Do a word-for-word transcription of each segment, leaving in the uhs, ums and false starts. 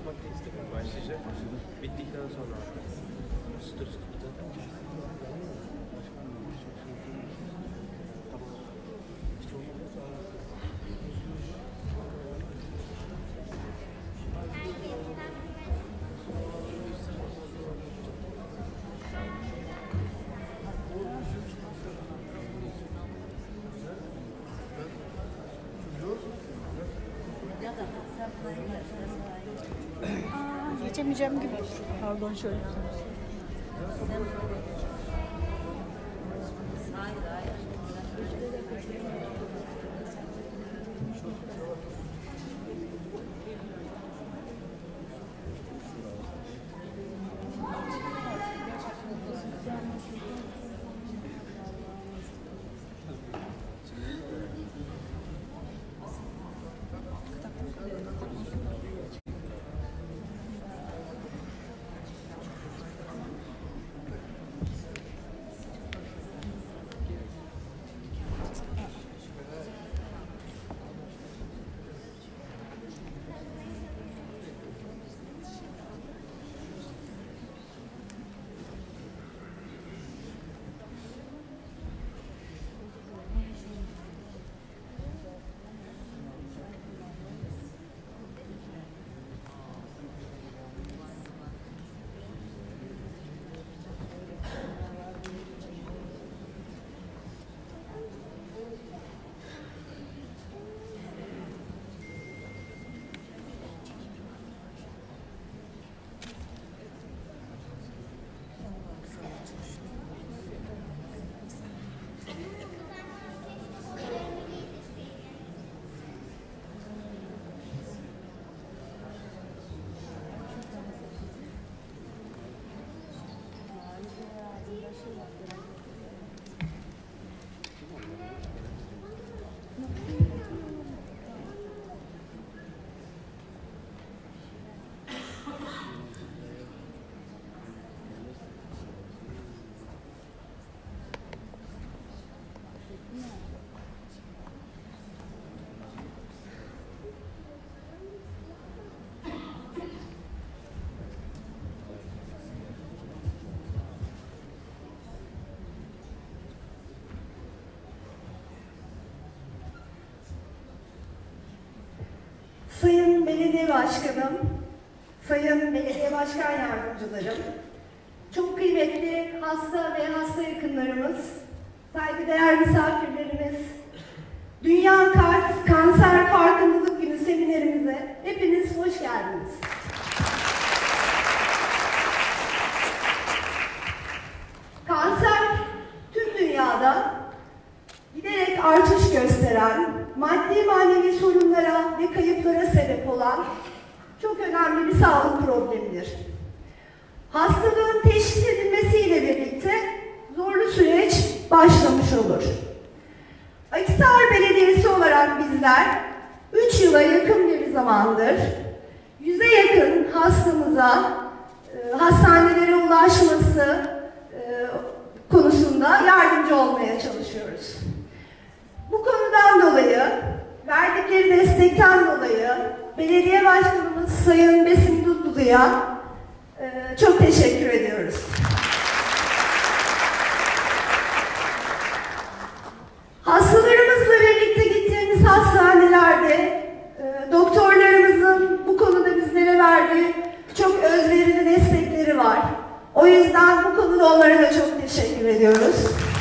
başlamak da istemiyorum. Başlayacak. Bittikten sonra sütür sütür zaten. Aa, geçemeyeceğim gibi. Pardon şöyle. Sayın Belediye Başkanım, Sayın Belediye Başkan Yardımcılarım, çok kıymetli hasta ve hasta yakınlarımız, saygıdeğer misafirlerimiz, Dünya Kanser Farkındalık Günü seminerimize hepiniz hoş geldiniz. Kanser tüm dünyada giderek artış gösteren, maddi manevi sorunlara ve kayıplara sebep olan çok önemli bir sağlık problemidir. Hastalığın teşhis edilmesiyle birlikte zorlu süreç başlamış olur. Akhisar Belediyesi olarak bizler üç yıla yakın bir zamandır yüze yakın hastamıza e, hastanelere ulaşması e, konusunda yardımcı olmaya çalışıyoruz. Bu konudan dolayı, verdikleri destekten dolayı Belediye Başkanımız Sayın Besim Dutlulu'ya e, çok teşekkür ediyoruz. Hastalarımızla birlikte gittiğimiz hastanelerde e, doktorlarımızın bu konuda bizlere verdiği çok özverili destekleri var. O yüzden bu konuda onlara da çok teşekkür ediyoruz.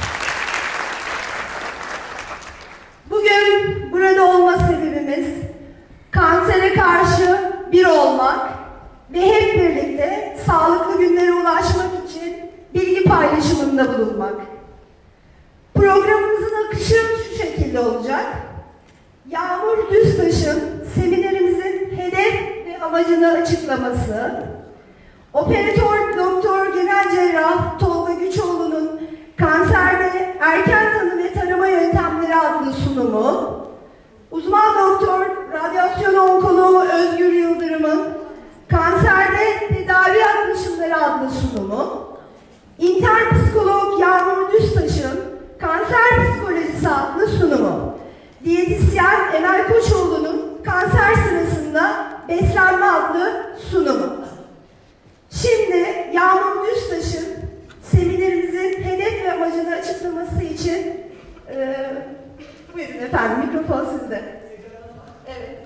Bugün burada olma sebebimiz kansere karşı bir olmak ve hep birlikte sağlıklı günlere ulaşmak için bilgi paylaşımında bulunmak. Programımızın akışı şu şekilde olacak. Yağmur Düztaş'ın seminerimizin hedef ve amacını açıklaması, Operatör Doktor Genel Cerrah Tolga Güçoğlu'nun Kanserde Erken Tanı ve Tarama Yöntemleri adlı sunumu, uzman doktor radyasyon onkoloğu Özgür Yıldırım'ın Kanserde Tedavi Yaklaşımları adlı sunumu, intern psikolog Yağmur Düztaş'ın Kanser Psikolojisi adlı sunumu, diyetisyen Emel Koçoğlu'nun Kanser Sırasında Beslenme adlı adlı sunumu. Şimdi Yağmur Düztaş'ın seminerimizin hedef ve amacını açıklaması için e, buyurun efendim, mikrofon sizde. Evet.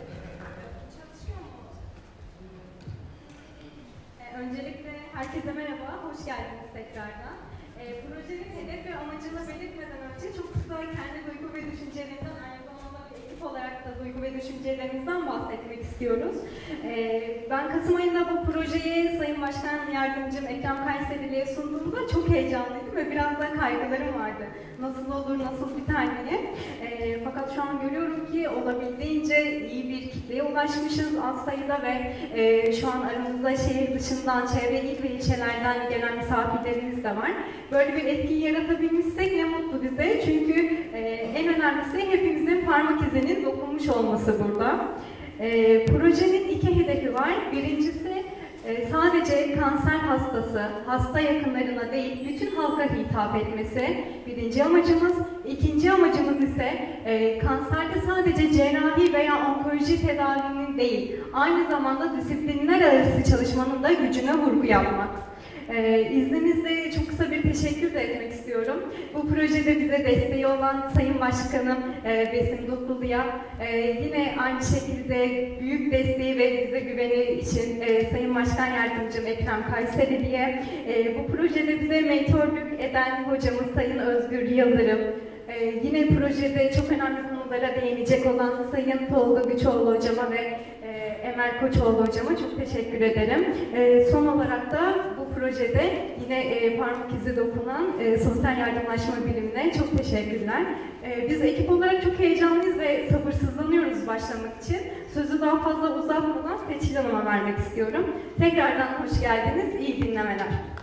Öncelikle herkese merhaba, hoş geldiniz tekrardan. E, projenin hedef ve amacını belirtmeden önce çok kısa kendi duygu ve düşüncelerimden, aynı zamanda bir ekip olarak da duygu ve düşüncelerimizden bahsetmek istiyoruz. E, ben Kasım ayında bu projeyi Sayın Başkan Yardımcım Ekrem Kayserili'ye sunduğumda çok heyecanlıydım ve biraz da kaygılarım vardı. Nasıl olur, nasıl biter diye. E, fakat şu an görüyorum ki olabildiğince iyi bir kitleye ulaşmışız az sayıda ve e, şu an aramızda şehir dışından, çevre il ve ilçelerden gelen misafirlerimiz de var. Böyle bir etkiyi yaratabilmişsek ne mutlu bize. Çünkü e, en önemlisi hepimizin parmak izinin dokunmuş olması burada. E, projenin iki hedefi var. Birincisi e, sadece kanser hastası, hasta yakınlarına değil bütün halka hitap etmesi birinci amacımız. İkinci amacımız ise e, kanserde sadece cerrahi veya onkoloji tedavinin değil, aynı zamanda disiplinler arası çalışmanın da gücüne vurgu yapmak. Ee, izninizle çok kısa bir teşekkür de etmek istiyorum. Bu projede bize desteği olan Sayın Başkanım e, Besim Dutlulu'ya, e, yine aynı şekilde büyük desteği ve bize güveni için e, Sayın Başkan Yardımcım Ekrem Kayserili'ye, e, bu projede bize mentörlük eden hocamız Sayın Özgür Yıldırım, e, yine projede çok önemli konulara değinecek olan Sayın Tolga Güçoğlu hocama ve Emel Koçoğlu hocama çok teşekkür ederim. E, son olarak da bu projede yine e, parmak izi dokunan e, sosyal yardımlaşma birimine çok teşekkürler. E, biz ekip olarak çok heyecanlıyız ve sabırsızlanıyoruz başlamak için. Sözü daha fazla uzatmadan Seçil Hanım'a vermek istiyorum. Tekrardan hoş geldiniz, iyi dinlemeler.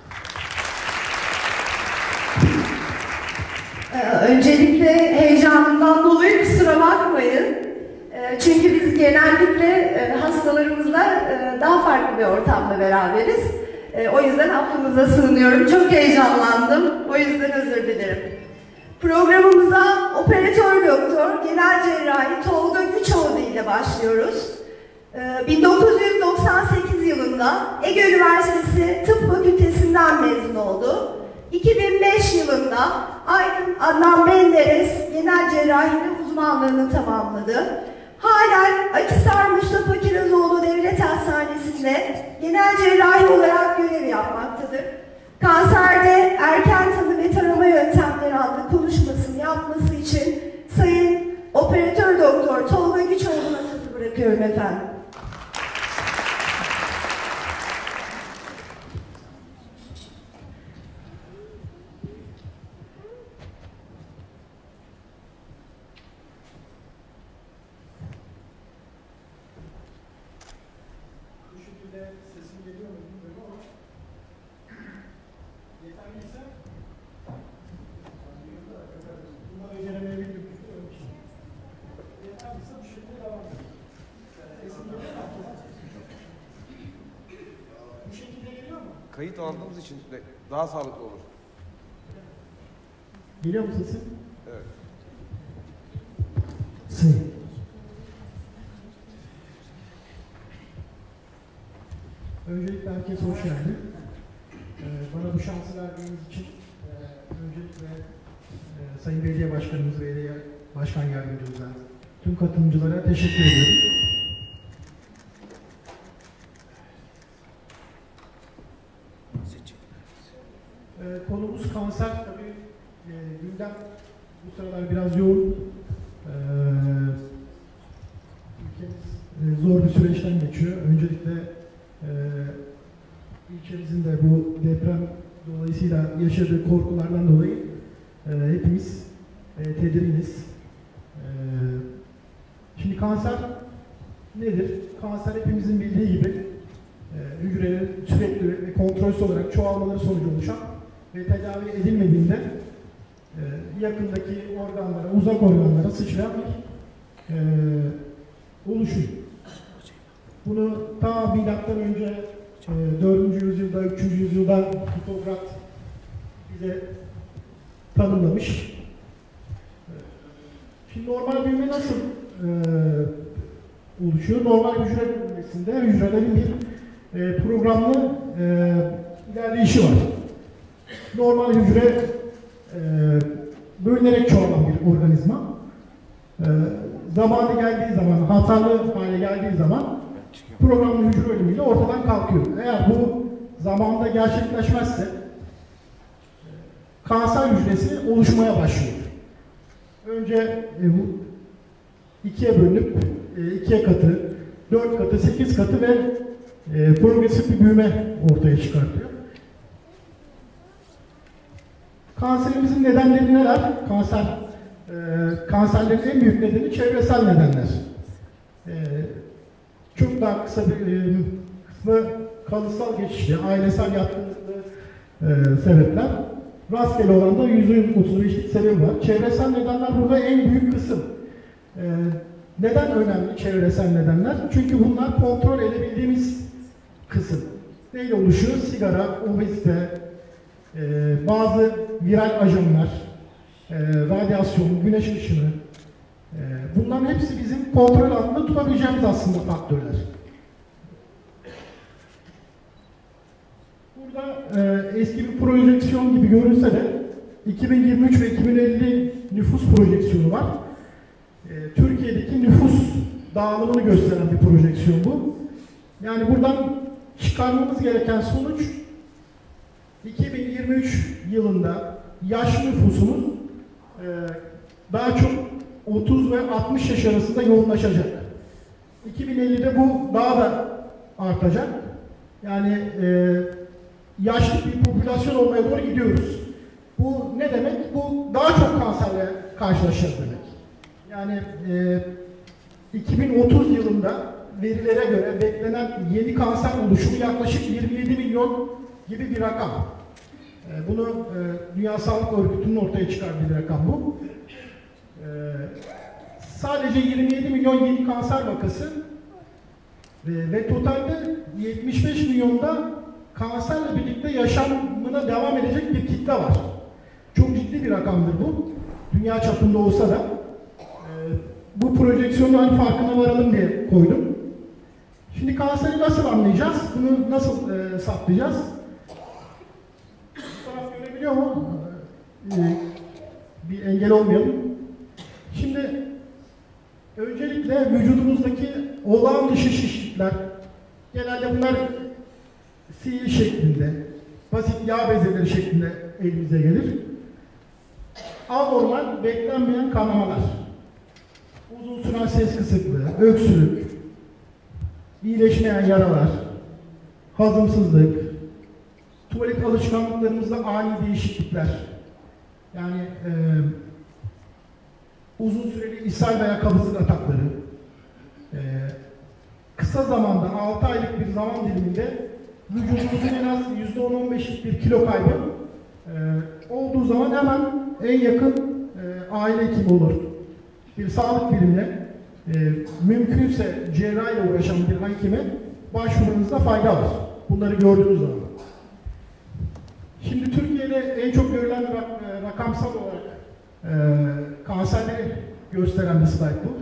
Ee, öncelikle heyecanından dolayı kusura bakmayın. Çünkü biz genellikle hastalarımızla daha farklı bir ortamda beraberiz. O yüzden affınıza sığınıyorum. Çok heyecanlandım. O yüzden özür dilerim. Programımıza operatör doktor, genel cerrahi Tolga Güçoğlu ile başlıyoruz. bin dokuz yüz doksan sekiz yılında Ege Üniversitesi Tıp Fakültesinden mezun oldu. iki bin beş yılında Aydın Adnan Menderes genel cerrahinin uzmanlığını tamamladı. Halen Akhisar Mustafa Kirazoğlu Devlet Hastanesi'nde genel cerrahi olarak görev yapmaktadır. Kanserde erken tanı ve tarama yöntemleri adlı konuşmasını yapması için Sayın Operatör Doktor Tolga Güçoğlu'na sözü bırakıyorum efendim. Sesim geliyor mu bilmiyorum ama yeterliyse bunları beceremeyebildim. Yeterliyse bu şekilde devam edelim. Sesim geliyor mu? Bu şekilde geliyor mu? Kayıt aldığımız için de daha sağlıklı olur. Geliyor mu sesim? Evet. Sayın. Öncelikle herkes hoş geldi. Ee, bana bu şansı verdiğiniz için e, öncelikle e, Sayın Belediye Başkanımız, Belediye Başkan Yardımcımıza, tüm katılımcılara teşekkür ediyorum. Ee, konumuz kanser. Tabii e, gündem bu sıralar biraz yoğun. Ee, ülkemiz e, zor bir süreçten geçiyor. Öncelikle Ee, ülkemizin de bu deprem dolayısıyla yaşadığı korkulardan dolayı e, hepimiz e, tedirginiz. E, şimdi kanser nedir? Kanser hepimizin bildiği gibi e, hücrelerin sürekli ve kontrolsüz olarak çoğalmaları sonucu oluşan ve tedavi edilmediğinde e, yakındaki organlara, uzak organlara sıçrayan bir e, oluşum. Bunu ta milattan önce e, dördüncü yüzyılda, üçüncü yüzyılda Hipokrat bize tanımlamış. Şimdi normal büyüme nasıl e, oluşuyor. Normal hücre bölünmesinde hücrelerin bir e, programlı e, ilerleyişi var. Normal hücre e, bölünerek çoğalan bir organizma. E, zamanı geldiği zaman, hatalı hale geldiği zaman programlı hücre ölümüyle ortadan kalkıyor. Eğer bu zamanda gerçekleşmezse kanser hücresi oluşmaya başlıyor. Önce e, bu ikiye bölünüp e, ikiye katı, dört katı, sekiz katı ve e, progresif bir büyüme ortaya çıkartıyor. Kanserimizin nedenleri neler? Kanser, e, kanserlerin en büyük nedeni çevresel nedenler. E, çok daha kısa bir e, kısmı kalıtsal geçişli, ailesel yatkınlıklı e, sebepler. Rastgele olan da yüz otuz beşlik sebep var. Çevresel nedenler burada en büyük kısım. E, neden önemli çevresel nedenler? Çünkü bunlar kontrol edebildiğimiz kısım. Neyle oluşuyor? Sigara, obezite, e, bazı viral ajanlar, e, radyasyon, güneş ışını. E, bunların hepsi bizim kontrol altında tutabileceğimiz aslında faktörler. Burada e, eski bir projeksiyon gibi görünse de iki bin yirmi üç ve iki bin elli nüfus projeksiyonu var. E, Türkiye'deki nüfus dağılımını gösteren bir projeksiyon bu. Yani buradan çıkarmamız gereken sonuç iki bin yirmi üç yılında yaşlı nüfusumuz e, daha çok otuz ve altmış yaş arasında yoğunlaşacak. iki bin ellide bu daha da artacak. Yani e, yaşlı bir popülasyon olmaya doğru gidiyoruz. Bu ne demek? Bu daha çok kanserle karşılaşacağız demek. Yani e, iki bin otuz yılında verilere göre beklenen yeni kanser oluşumu yaklaşık yirmi yedi milyon gibi bir rakam. E, bunu e, Dünya Sağlık Örgütü'nün ortaya çıkardığı bir rakam bu. E, sadece yirmi yedi milyon yeni kanser vakası ve, ve totalde yetmiş beş milyonda kanserle birlikte yaşamına devam edecek bir kitle var. Çok ciddi bir rakamdır bu. Dünya çapında olsa da. E, bu projeksiyonu hani farkına varalım diye koydum. Şimdi kanseri nasıl anlayacağız? Bunu nasıl e, saptayacağız? Bu taraf görebiliyor mu? E, bir engel olmayalım. Şimdi öncelikle vücudumuzdaki olağan dışı şişlikler, genelde bunlar sihir şeklinde, basit yağ bezeleri şeklinde elimize gelir. Anormal, beklenmeyen kanamalar, uzun süren ses kısıklığı, öksürük, iyileşmeyen yaralar, hazımsızlık, tuvalet alışkanlıklarımızda ani değişiklikler, yani e, uzun süreli ishal veya kabızlık atakları, e, kısa zamanda altı aylık bir zaman diliminde vücudumuzun en az yüzde on on beşlik bir kilo kaybı e, olduğu zaman hemen en yakın e, aile hekimi olur. Bir sağlık birimine, e, mümkünse cerrahiyle uğraşan bir hekime başvurunuzda fayda var. Bunları gördüğünüz zaman. Şimdi Türkiye'de en çok görülen rak, e, rakamsal olarak e, kanserleri gösteren bir slide bu.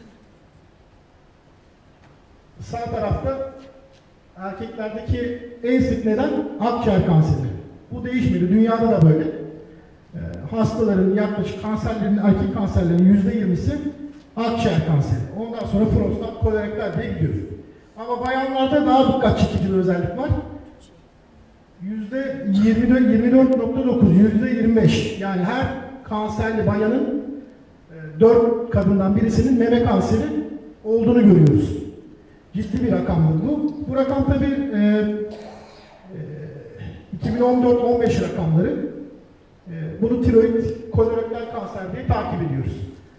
Sağ tarafta erkeklerdeki en sık neden akciğer kanseri. Bu değişmedi. Dünyada da böyle. E, hastaların yaklaşık kanserlerin, erkek kanserlerin yüzde yirmisi akciğer kanseri. Ondan sonra prostat, kolorektal diye gidiyor. Ama bayanlarda daha dikkat çekici bir özellik var. yüzde yirmi dört nokta dokuz, yüzde yirmi beş. Yani her kanserli bayanın e, dört kadından birisinin meme kanseri olduğunu görüyoruz. Ciddi bir rakamdır bu. Bu rakam tabii e, e, iki bin on dört on beş rakamları. E, bunu tiroid, kolorektal kanser diye takip ediyoruz.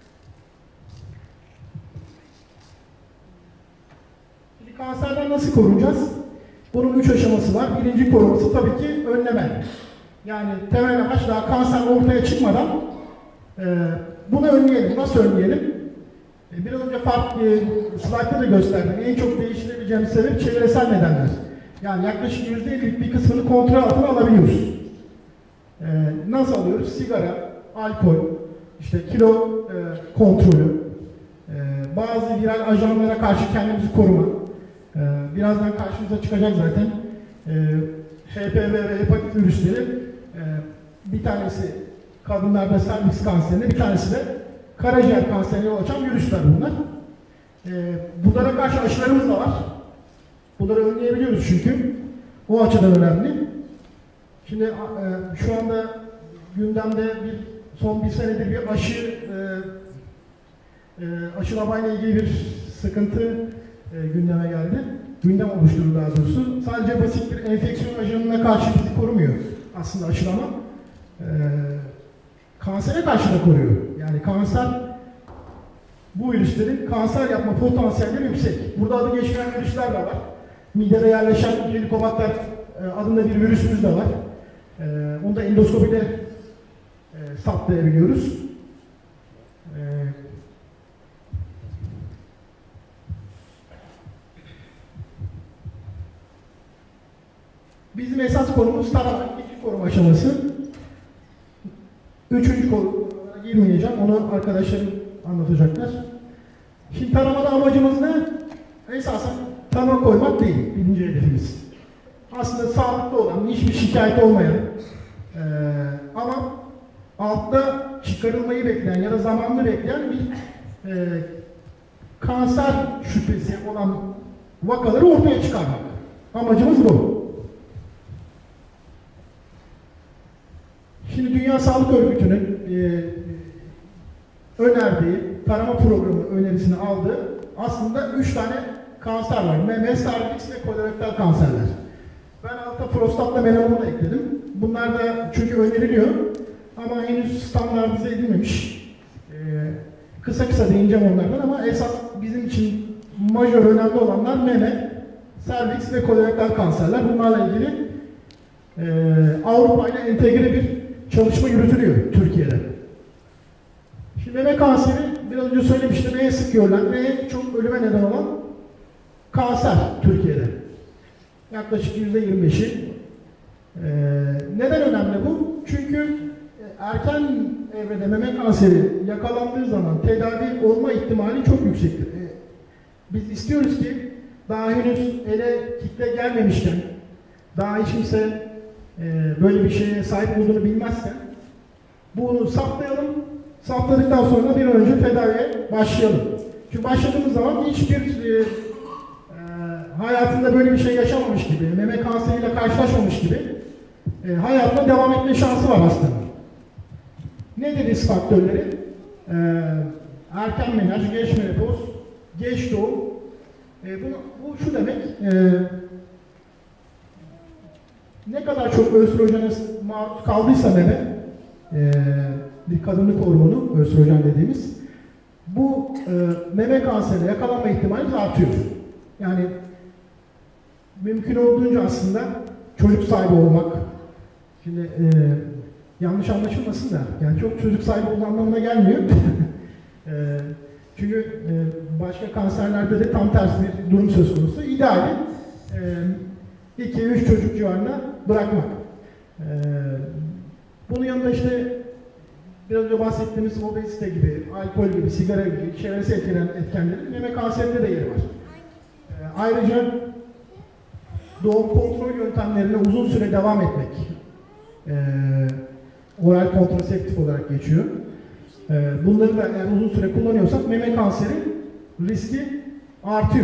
Şimdi kanserden nasıl korunacağız? Bunun üç aşaması var. Birinci koruması tabii ki önleme. Yani temel amaç daha kanser ortaya çıkmadan e, bunu önleyelim. Nasıl önleyelim? E, biraz önce farklı e, slaytta da gösterdim. En çok değiştirebileceğimiz sebep çevresel nedenler. Yani yaklaşık yüzde ellilik bir kısmını kontrol altına alabiliyoruz. E, nasıl alıyoruz? Sigara, alkol, işte kilo e, kontrolü, e, bazı viral ajanlara karşı kendimizi koruma. E, birazdan karşımıza çıkacak zaten. E, H P V ve hepatit virüsleri, e, bir tanesi kadınlarda serviks kanserine, bir tanesi de karaciğer kanserine yol açan virüsler bunlar. E, bunlara karşı aşılarımız da var. Bunları önleyebiliyoruz çünkü. O açıdan önemli. Şimdi e, şu anda gündemde bir son bir senedir bir aşı e, e, aşılamayla ilgili bir sıkıntı e, gündeme geldi. Gündem oluşturdu daha doğrusu. Sadece basit bir enfeksiyon ajanına karşı bizi korumuyor aslında aşılama. E, kansere karşı da koruyor. Yani kanser, bu virüslerin kanser yapma potansiyelleri yüksek. Burada adı geçmeyen virüsler de var. Midede yerleşen helikobakter adında bir virüsümüz de var. Ee, onu da endoskopide e, saptayabiliyoruz. Ee, bizim esas konumuz tarama, ikinci koruma aşaması. Üçüncü koruma girmeyeceğim, onu arkadaşlarım anlatacaklar. Şimdi taramada amacımız ne? Esasen tanı koymak değil, birinci hedefimiz. Aslında sağlıklı olan, hiçbir şikayet olmayan e, ama altta çıkarılmayı bekleyen ya da zamanlı bekleyen bir e, kanser şüphesi olan vakaları ortaya çıkarmak. Amacımız bu. Şimdi Dünya Sağlık Örgütü'nün e, önerdiği, tarama programı önerisini aldığı aslında üç tane kanser var. Meme, serviks ve kolorektal kanserler. Ben altta prostatla melanomu da ekledim. Bunlar da çünkü öneriliyor ama henüz standartize edilmemiş. Ee, kısa kısa değineceğim onlardan ama esas bizim için majör önemli olanlar meme, serviks ve kolorektal kanserler. Bunlarla ilgili e, Avrupa ile entegre bir çalışma yürütülüyor Türkiye'de. Şimdi meme kanseri, biraz önce söylemiştim, en sık görülen ve en çok ölüme neden olan kanser Türkiye'de. Yaklaşık yüzde yirmi beşi. Ee, neden önemli bu? Çünkü erken evrede meme kanseri yakalandığı zaman tedavi olma ihtimali çok yüksektir. Ee, biz istiyoruz ki daha henüz ele kitle gelmemişken, daha hiç kimse e, böyle bir şeye sahip olduğunu bilmezken bunu saptayalım, saptadıktan sonra bir an önce tedaviye başlayalım. Çünkü başladığımız zaman hiçbir e, hayatında böyle bir şey yaşamamış gibi, meme kanseriyle karşılaşmamış gibi e, hayatına devam etme şansı var hastanın. Nedir risk faktörleri? E, erken menaj, geç menopoz, geç doğum. E, bu, bu şu demek, e, ne kadar çok östrojene maruz kaldıysa meme, e, bir kadınlık hormonu, östrojen dediğimiz, bu e, meme kanserine yakalanma ihtimali artıyor. Yani mümkün olduğunca aslında çocuk sahibi olmak, şimdi e, yanlış anlaşılmasın da, yani çok çocuk sahibi olduğu anlamına gelmiyor. e, çünkü e, başka kanserlerde de tam tersi bir durum söz konusu. İdeali iki üç çocuk civarında bırakmak. E, bunun yanında işte biraz önce bahsettiğimiz obezite gibi, alkol gibi, sigara gibi çevresi etkileyen etkenlerin meme kanserinde de yeri var. E, ayrıca doğum kontrol yöntemlerine uzun süre devam etmek, e, oral kontraseptif olarak geçiyor. E, bunları da eğer uzun süre kullanıyorsak meme kanseri riski artıyor.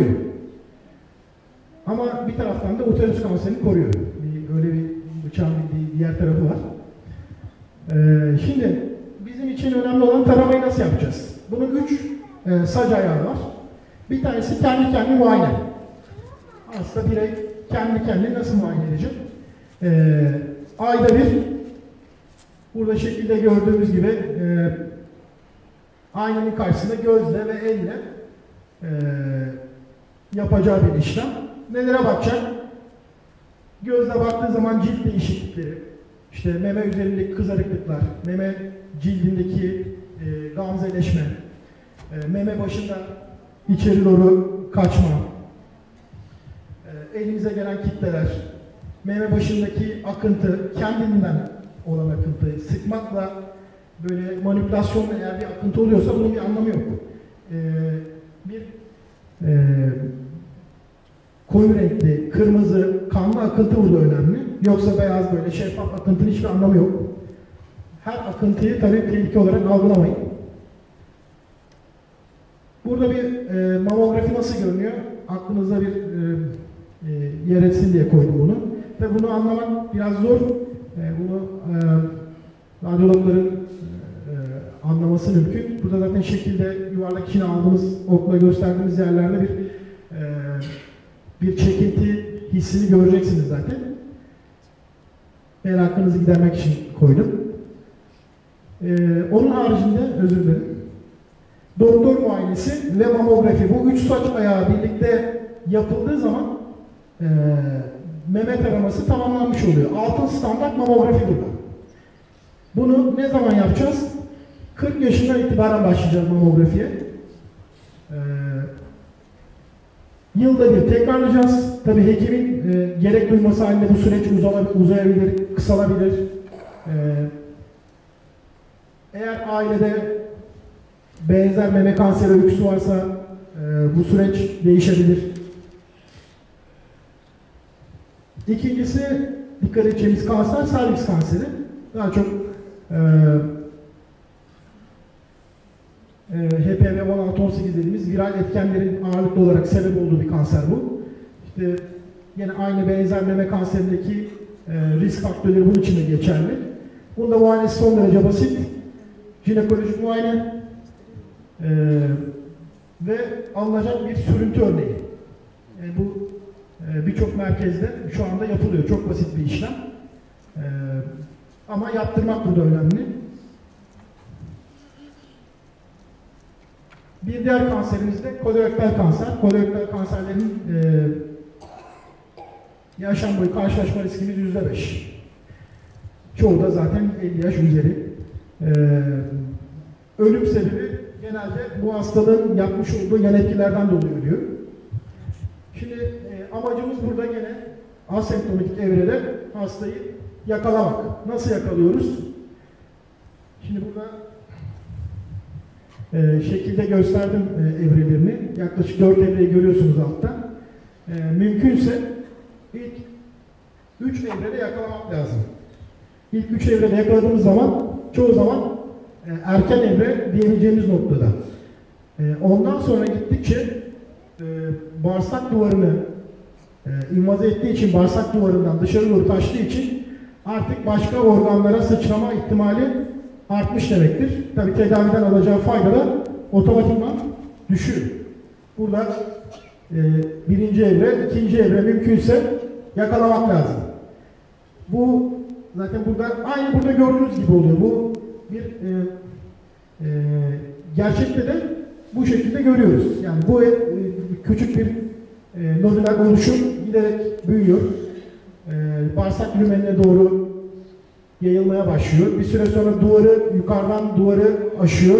Ama bir taraftan da uterus kanserini koruyor. Bir, öyle bir bıçağın bir diğer tarafı var. E, şimdi bizim için önemli olan taramayı nasıl yapacağız? Bunun üç e, sac ayağı var. Bir tanesi kendi kendine muayene. Aslında birey kendi kendine nasıl muayene edecek? Ee, ayda bir, burada şekilde gördüğümüz gibi e, aynanın karşısında gözle ve elle e, yapacağı bir işlem. Nelere bakacak? Gözle baktığı zaman cilt değişiklikleri, işte meme üzerindeki kızarıklıklar, meme cildindeki e, gamzeleşme, e, meme başında içeri doğru kaçma, elimize gelen kitleler, meme başındaki akıntı, kendinden olan akıntı, sıkmakla böyle manipülasyonla eğer bir akıntı oluyorsa bunun bir anlamı yok. Ee, bir e, koyu renkli, kırmızı, kanlı akıntı burada önemli. Yoksa beyaz böyle şeffaf akıntının hiçbir anlamı yok. Her akıntıyı tabii tehlike olarak algılamayın. Burada bir e, mamografi nasıl görünüyor? Aklınızda bir e, e, yer etsin diye koydum bunu. Ve bunu anlamak biraz zor. E, bunu e, radyologların e, anlaması mümkün. Burada zaten şekilde yuvarlak içine aldığımız, okla gösterdiğimiz yerlerde bir e, bir çekinti hissini göreceksiniz zaten. Merakınızı gidermek için koydum. Ee, onun haricinde, özür dilerim, doktor muayenesi ve mamografi. Bu üç saç ayağı birlikte yapıldığı zaman e, meme taraması tamamlanmış oluyor. Altın standart mamografi burada. Bunu ne zaman yapacağız? kırk yaşından itibaren başlayacağız mamografiye. Ee, Yılda bir tekrarlayacağız. Tabii hekimin e, gerek duyması halinde bu süreç uzayabilir, kısalabilir. E, eğer ailede benzer meme kanseri öyküsü varsa e, bu süreç değişebilir. İkincisi, dikkat edeceğimiz kanser, serviks kanseri. Daha çok e, H P V on altı on sekiz dediğimiz viral etkenlerin ağırlıklı olarak sebep olduğu bir kanser bu. İşte yine aynı benzer meme kanserindeki e, risk faktörleri bunun için de geçerli. Bunda muayenesi son derece basit. Jinekolojik muayene e, ve alınacak bir sürüntü örneği. E, bu e, birçok merkezde şu anda yapılıyor. Çok basit bir işlem. E, ama yaptırmak burada önemli. Bir diğer kanserimiz de kolorektal kanser. Kolorektal kanserlerin e, yaşam boyu karşılaşma riskimiz yüzde beş. Çoğu da zaten elli yaş üzeri. E, ölüm sebebi genelde bu hastalığın yapmış olduğu yan etkilerden dolayı ölüyor. Şimdi e, amacımız burada gene asemptomatik evrede hastayı yakalamak. Nasıl yakalıyoruz? Şimdi burada Ee, şekilde gösterdim e, evrelerini. Yaklaşık dört evreyi görüyorsunuz altta. E, mümkünse ilk üç evrede yakalamak lazım. İlk üç evrede yakaladığımız zaman çoğu zaman e, erken evre diyebileceğimiz noktada. E, ondan sonra gittikçe e, bağırsak duvarını e, invaze ettiği için, bağırsak duvarından dışarı doğru taştığı için artık başka organlara sıçrama ihtimali artmış demektir. Tabi tedaviden alacağı fayda da otomatikman düşüyor. Burada e, birinci evre, ikinci evre mümkünse yakalamak lazım. Bu zaten burada aynı burada gördüğünüz gibi oluyor. Bu bir e, e, gerçekte de bu şekilde görüyoruz. Yani bu e, küçük bir e, nodüler oluşum giderek büyüyor. E, bağırsak lümenine doğru yayılmaya başlıyor. Bir süre sonra duvarı, yukarıdan duvarı aşıyor.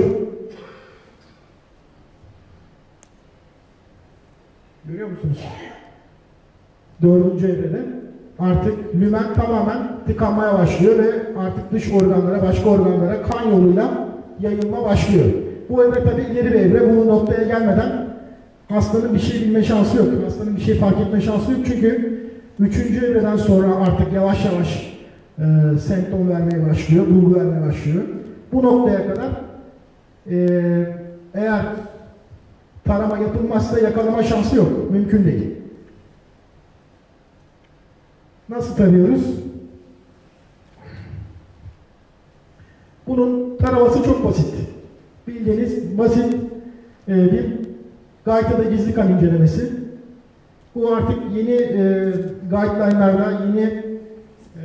Görüyor musunuz? Dördüncü evrede artık lümen tamamen tıkanmaya başlıyor ve artık dış organlara, başka organlara kan yoluyla yayılma başlıyor. Bu evre tabii ileri bir evre. Bu noktaya gelmeden hastanın bir şey bilme şansı yok. Hastanın bir şey fark etme şansı yok. Çünkü üçüncü evreden sonra artık yavaş yavaş e, semptom vermeye başlıyor, bulgu vermeye başlıyor. Bu noktaya kadar e, eğer tarama yapılmazsa yakalama şansı yok. Mümkün değil. Nasıl tarıyoruz? Bunun taraması çok basit. Bildiğiniz basit e, bir gaytada gizli kan incelemesi. Bu artık yeni e, guideline'larda, yeni e,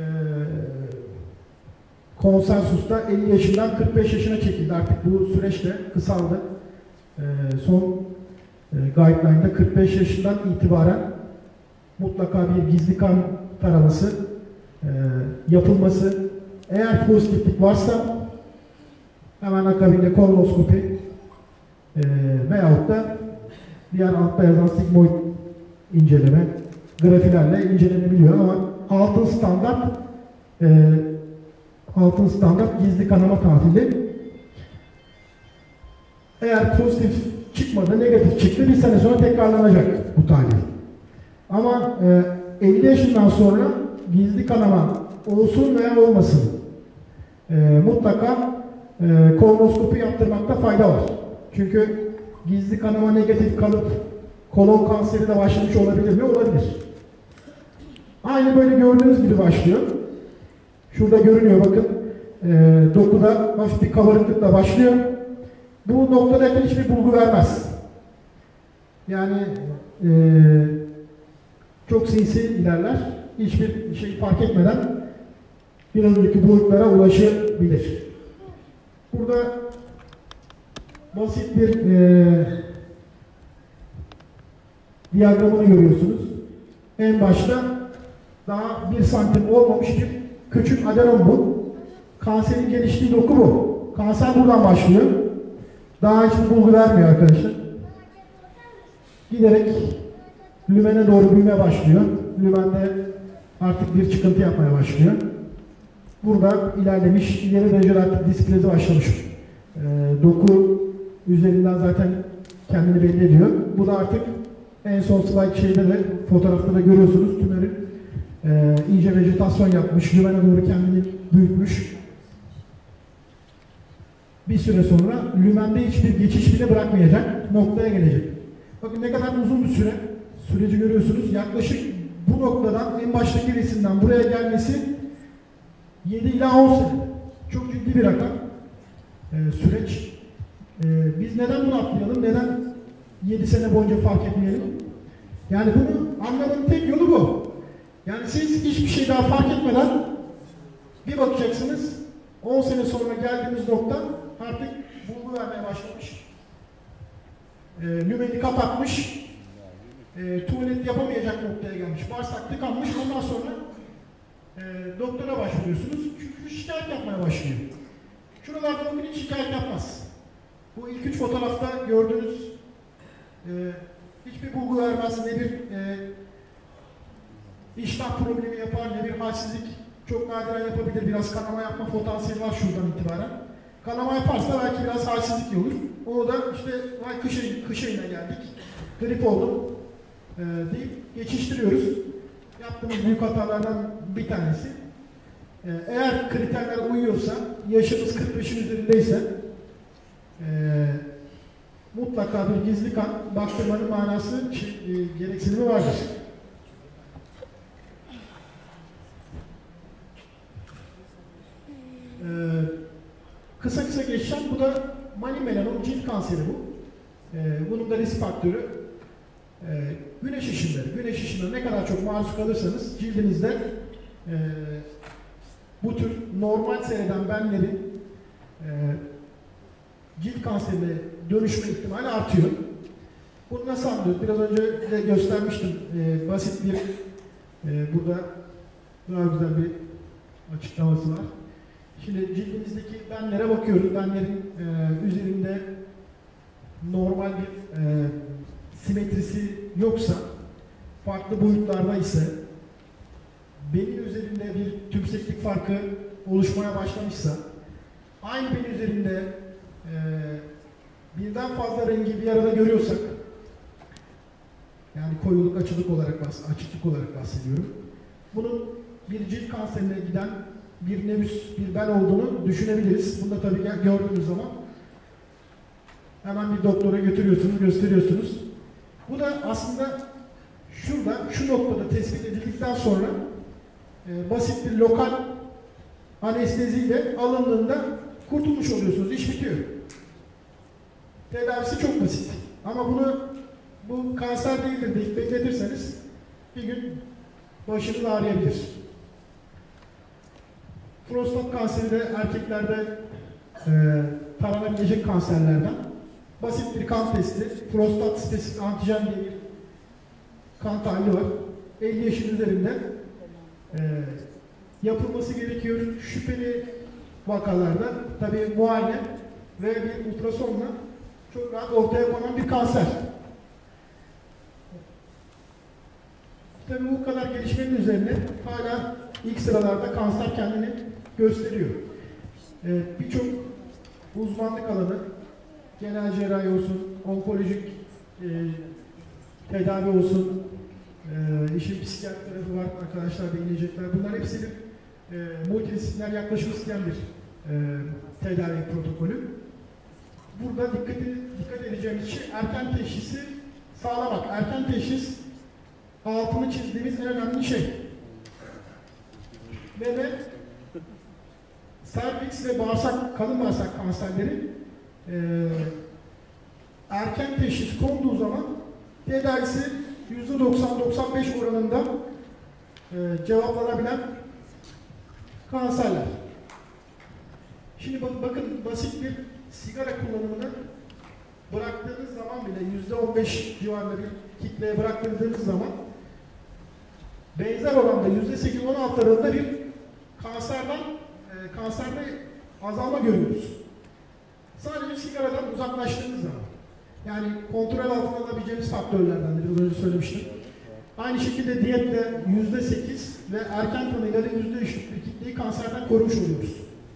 konsensusta elli yaşından kırk beş yaşına çekildi. Artık bu süreç de kısaldı. E, son e, guideline'da kırk beş yaşından itibaren mutlaka bir gizli kan taraması e, yapılması. Eğer pozitiflik varsa hemen akabinde kolonoskopi e, veyahut da diğer altta yazan sigmoid inceleme grafilerle incelenebiliyor ama altın standart e, altın standart gizli kanama tahlili. Eğer pozitif çıkmadı, negatif çıktı. Bir sene sonra tekrarlanacak bu tahlil. Ama e, elli yaşından sonra gizli kanama olsun veya olmasın e, mutlaka e, kolonoskopi yaptırmakta fayda var. Çünkü gizli kanama negatif kalıp kolon kanseri de başlamış olabilir mi? Olabilir. Aynı böyle gördüğünüz gibi başlıyor. Şurada görünüyor bakın. E, dokuda hafif bir kabarıklıkla başlıyor. Bu noktadayken hiçbir bulgu vermez. Yani e, çok sinsi ilerler. Hiçbir şey fark etmeden bir önceki boyutlara ulaşabilir. Burada basit bir e, diyagramını görüyorsunuz. En başta daha bir santim olmamış bir küçük adenom bu. Kanserin geliştiği doku bu. Kanser buradan başlıyor. Daha hiçbir bulgu vermiyor arkadaşlar. Giderek lümene doğru büyüme başlıyor. Lümende artık bir çıkıntı yapmaya başlıyor. Burada ilerlemiş, ileri derecede artık displezi başlamış. E, doku üzerinden zaten kendini belli ediyor. Bu da artık en son slide şeyde de, fotoğrafta da görüyorsunuz. Tümörün e, iyice vejetasyon yapmış, lümene doğru kendini büyütmüş. Bir süre sonra lümende hiçbir geçiş bile bırakmayacak noktaya gelecek. Bakın ne kadar uzun bir süre, süreci görüyorsunuz. Yaklaşık bu noktadan, en baştaki resimden buraya gelmesi yedi ila on sene. Çok ciddi bir rakam, ee, süreç. Ee, biz neden bunu atlayalım, neden yedi sene boyunca fark etmeyelim? Yani bunu anlamanın tek yolu bu. Yani siz hiçbir şey daha fark etmeden bir bakacaksınız, on sene sonra geldiğimiz nokta artık bulgu vermeye başlamış. E, lümeni kapatmış, e, tuvalet yapamayacak noktaya gelmiş, bağırsak tıkanmış. Ondan sonra e, doktora başvuruyorsunuz. Çünkü şikayet yapmaya başlıyor. Şuralarda bugün hiç şikayet yapmaz. Bu ilk üç fotoğrafta gördüğünüz e, hiçbir bulgu vermez, ne bir e, iştah problemi yapar, ne bir halsizlik, çok nadiren yapabilir, biraz kanama yapma potansiyeli var şuradan itibaren. Kanama yaparsa belki biraz halsizlik olur. Onu da işte vay kış, kış ayına geldik, grip oldum e, deyip geçiştiriyoruz. Yaptığımız büyük hatalardan bir tanesi. E, eğer kriterler uyuyorsa, yaşımız kırk beşin üzerindeyse e, mutlaka bir gizli kan baktırmanın manası, şey, e, gereksinimi vardır. E, kısa kısa geçeceğim. Bu da malimelanum, cilt kanseri bu. Ee, bunun da risk faktörü e, güneş ışınları. Güneş ışınlarına ne kadar çok maruz kalırsanız cildinizde e, bu tür normal seyreden benlerin e, cilt kanserine dönüşme ihtimali artıyor. Bunu nasıl anlıyoruz? Biraz önce de göstermiştim. E, basit bir e, burada daha güzel bir açıklaması var. Şimdi cildimizdeki benlere bakıyoruz. Benlerin e, üzerinde normal bir e, simetrisi yoksa, farklı boyutlarda ise, benin üzerinde bir tümseklik farkı oluşmaya başlamışsa, aynı benin üzerinde e, birden fazla rengi bir arada görüyorsak, yani koyuluk, açılık olarak açıklık olarak bahsediyorum. Bunun bir cilt kanserine giden bir nevüs, bir ben olduğunu düşünebiliriz. Bunu da tabii gördüğünüz zaman hemen bir doktora götürüyorsunuz, gösteriyorsunuz. Bu da aslında şurada, şu noktada tespit edildikten sonra e, basit bir lokal anesteziyle alındığında kurtulmuş oluyorsunuz. İş bitiyor. Tedavisi çok basit. Ama bunu bu kanser değildir deyip bekletirseniz bir gün başınız ağrıyabilir. Prostat kanseri de erkeklerde e, taranabilecek kanserlerden. Basit bir kan testi, prostat spesifik antijen diye bir kan tahlili var. elli yaşın üzerinde e, yapılması gerekiyor. Şüpheli vakalarda tabii muayene ve bir ultrasonla çok rahat ortaya konan bir kanser. Tabii bu kadar gelişmenin üzerine hala ilk sıralarda kanser kendini gösteriyor. Ee, Birçok uzmanlık alanı, genel cerrahi olsun, onkolojik e, tedavi olsun, e, işin psikiyatri tarafı var, arkadaşlar değinecekler. Bunlar hepsi bir e, multidisipliner yaklaşım isteyen bir e, tedavi protokolü. Burada dikkat, dikkat edeceğimiz şey erken teşhisi sağlamak. Erken teşhis altını çizdiğimiz en önemli şey. Meme, serviks ve bağırsak, kalın bağırsak kanserleri e, erken teşhis konduğu zaman tedavisi yüzde doksan doksan beş oranında e, cevaplanabilen kanserler. Şimdi bak, bakın basit bir sigara kullanımını bıraktığınız zaman bile yüzde on beş civarında bir kitleye bıraktırdığınız zaman benzer oranda yüzde sekiz on altı arasında bir kanserden e, kanserde azalma görüyoruz. Sadece sigaradan uzaklaştığınız zaman. Yani kontrol altına alabileceğimiz faktörlerden de biraz önce söylemiştim. Aynı şekilde diyetle yüzde sekiz ve erken tanıyla da yüzde üçlük bir kitleyi kanserden korumuş oluyoruz.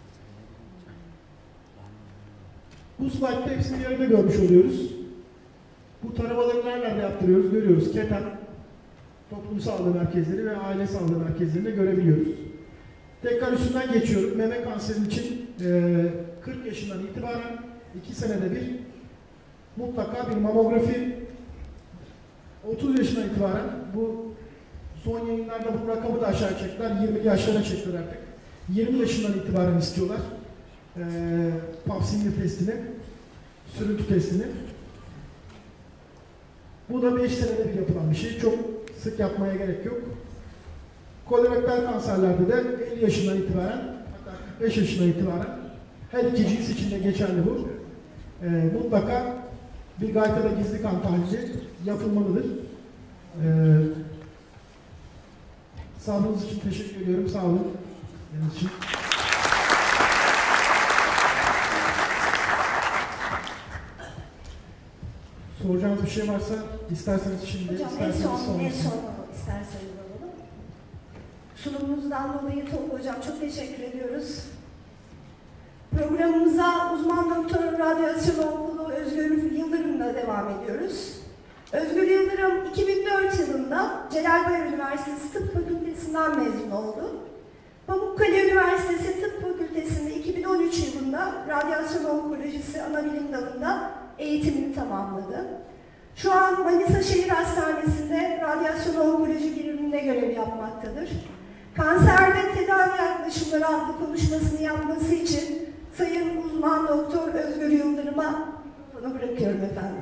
Bu slaytta hepsini yerinde görmüş oluyoruz. Bu taramaları nerelerde yaptırıyoruz görüyoruz. Keten, toplum sağlığı merkezleri ve aile sağlığı merkezlerinde görebiliyoruz. Tekrar üstünden geçiyorum. Meme kanserinin için e, kırk yaşından itibaren iki senede bir mutlaka bir mamografi, otuz yaşından itibaren bu son yayınlarda bu rakamı da aşağı çektiler. yirmi yaşlara çektiler artık. yirmi yaşından itibaren istiyorlar. E, Pap-smear testini, sürüntü testini. Bu da beş senede bir yapılan bir şey. Çok sık yapmaya gerek yok. Kolorektal kanserlerde de elli yaşından itibaren, hatta kırk beş yaşından itibaren her iki cins için de geçerli bu. E, mutlaka bir gaytada gizli kan tahlili yapılmalıdır. E, sabrınız için teşekkür ediyorum. Sağ olun. Benim için. Soracağınız bir şey varsa isterseniz şimdi, Hocam isterseniz en son, sonrasında. en son isterseniz alalım. Sunumunuzdan dolayı Tolga Hocam çok teşekkür ediyoruz. Programımıza uzman doktor radyasyon onkoloğu Özgür Yıldırım'la devam ediyoruz. Özgür Yıldırım iki bin dört yılında Celal Bayar Üniversitesi Tıp Fakültesinden mezun oldu. Pamukkale Üniversitesi Tıp Fakültesi'nde iki bin on üç yılında radyasyon onkolojisi anabilim dalında eğitimini tamamladı. Şu an Manisa Şehir Hastanesi'nde radyasyon onkoloji biriminde görev yapmaktadır. Kanserde tedavi yaklaşımları adlı konuşmasını yapması için Sayın Uzman Doktor Özgür Yıldırım'a bunu bırakıyorum efendim.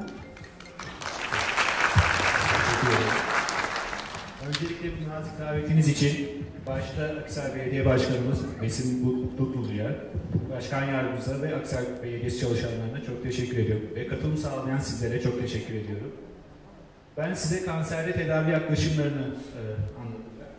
Öncelikle bu nazik davetiniz için başta Akhisar Belediye Başkanımız Besim Tutlulu'ya, Başkan Yardımcımıza ve Akhisar Belediyesi çalışanlarına çok teşekkür ediyorum. Ve katılım sağlayan sizlere çok teşekkür ediyorum. Ben size kanserde tedavi yaklaşımlarını e, anlatacağım.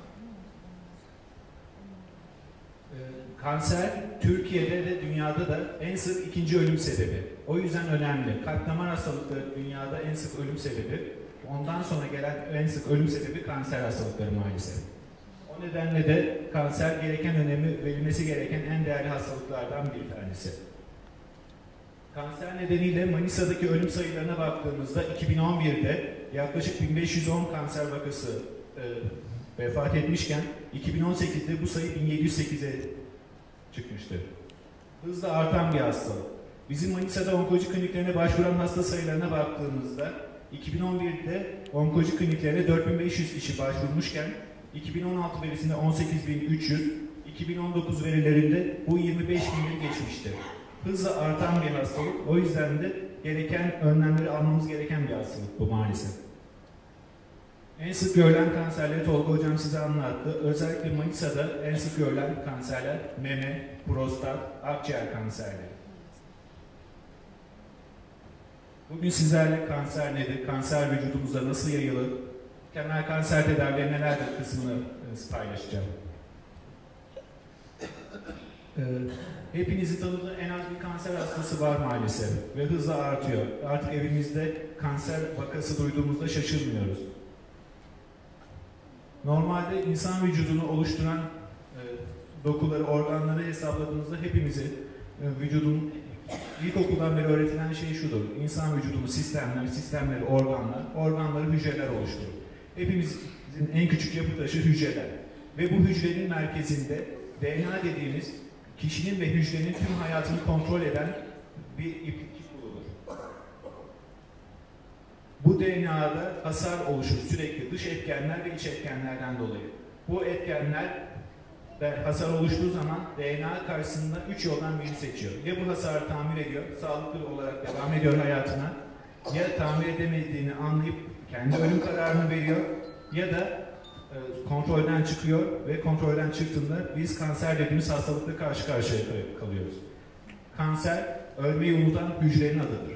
E, kanser Türkiye'de de dünyada da en sık ikinci ölüm sebebi. O yüzden önemli. Kalp damar hastalıkları dünyada en sık ölüm sebebi. Ondan sonra gelen en sık ölüm sebebi kanser hastalıkları maalesef. O nedenle de kanser gereken önemi verilmesi gereken en değerli hastalıklardan bir tanesi. Kanser nedeniyle Manisa'daki ölüm sayılarına baktığımızda iki bin on bir'de yaklaşık bin beş yüz on kanser vakası e, vefat etmişken iki bin on sekiz'de bu sayı bin yedi yüz sekiz'e çıkmıştı. Hızla artan bir hastalık. Bizim Manisa'da onkoloji kliniklerine başvuran hasta sayılarına baktığımızda iki bin on bir'de onkoloji kliniklerine dört bin beş yüz kişi başvurmuşken iki bin on altı verisinde on sekiz bin üç yüz, iki bin on dokuz verilerinde bu yirmi beş bin'i geçmişti. Hızla artan bir hastalık. O yüzden de gereken önlemleri almamız gereken bir hastalık bu maalesef. En sık görülen kanserleri Tolga Hocam size anlattı. Özellikle Manisa'da en sık görülen kanserler meme, prostat, akciğer kanserleri. Bugün sizlerle kanser nedir, kanser vücudumuzda nasıl yayılır, temel kanser tedavileri nelerdir kısmını paylaşacağım. Ee, hepinizin tanıdığı en az bir kanser hastası var maalesef ve hızla artıyor. Artık evimizde kanser vakası duyduğumuzda şaşırmıyoruz. Normalde insan vücudunu oluşturan e, dokuları, organları hesapladığımızda hepimizin e, vücudun İlkokuldan beri öğretilen şey şudur. İnsan vücudunu sistemler, sistemleri organlar, organları hücreler oluşturur. Hepimizin en küçük yapı taşı hücreler. Ve bu hücrenin merkezinde D N A dediğimiz kişinin ve hücrenin tüm hayatını kontrol eden bir iplik bulunur. Bu D N A'da hasar oluşur sürekli dış etkenler ve iç etkenlerden dolayı. Bu etkenler hasar oluştuğu zaman D N A karşısında üç yoldan birini seçiyor. Ya bu hasarı tamir ediyor, sağlıklı olarak devam ediyor hayatına, ya tamir edemediğini anlayıp kendi ölüm kararını veriyor, ya da e, kontrolden çıkıyor ve kontrolden çıktığında biz kanser dediğimiz hastalıkla karşı karşıya kalıyoruz. Kanser, ölmeyi unutan hücrenin adıdır.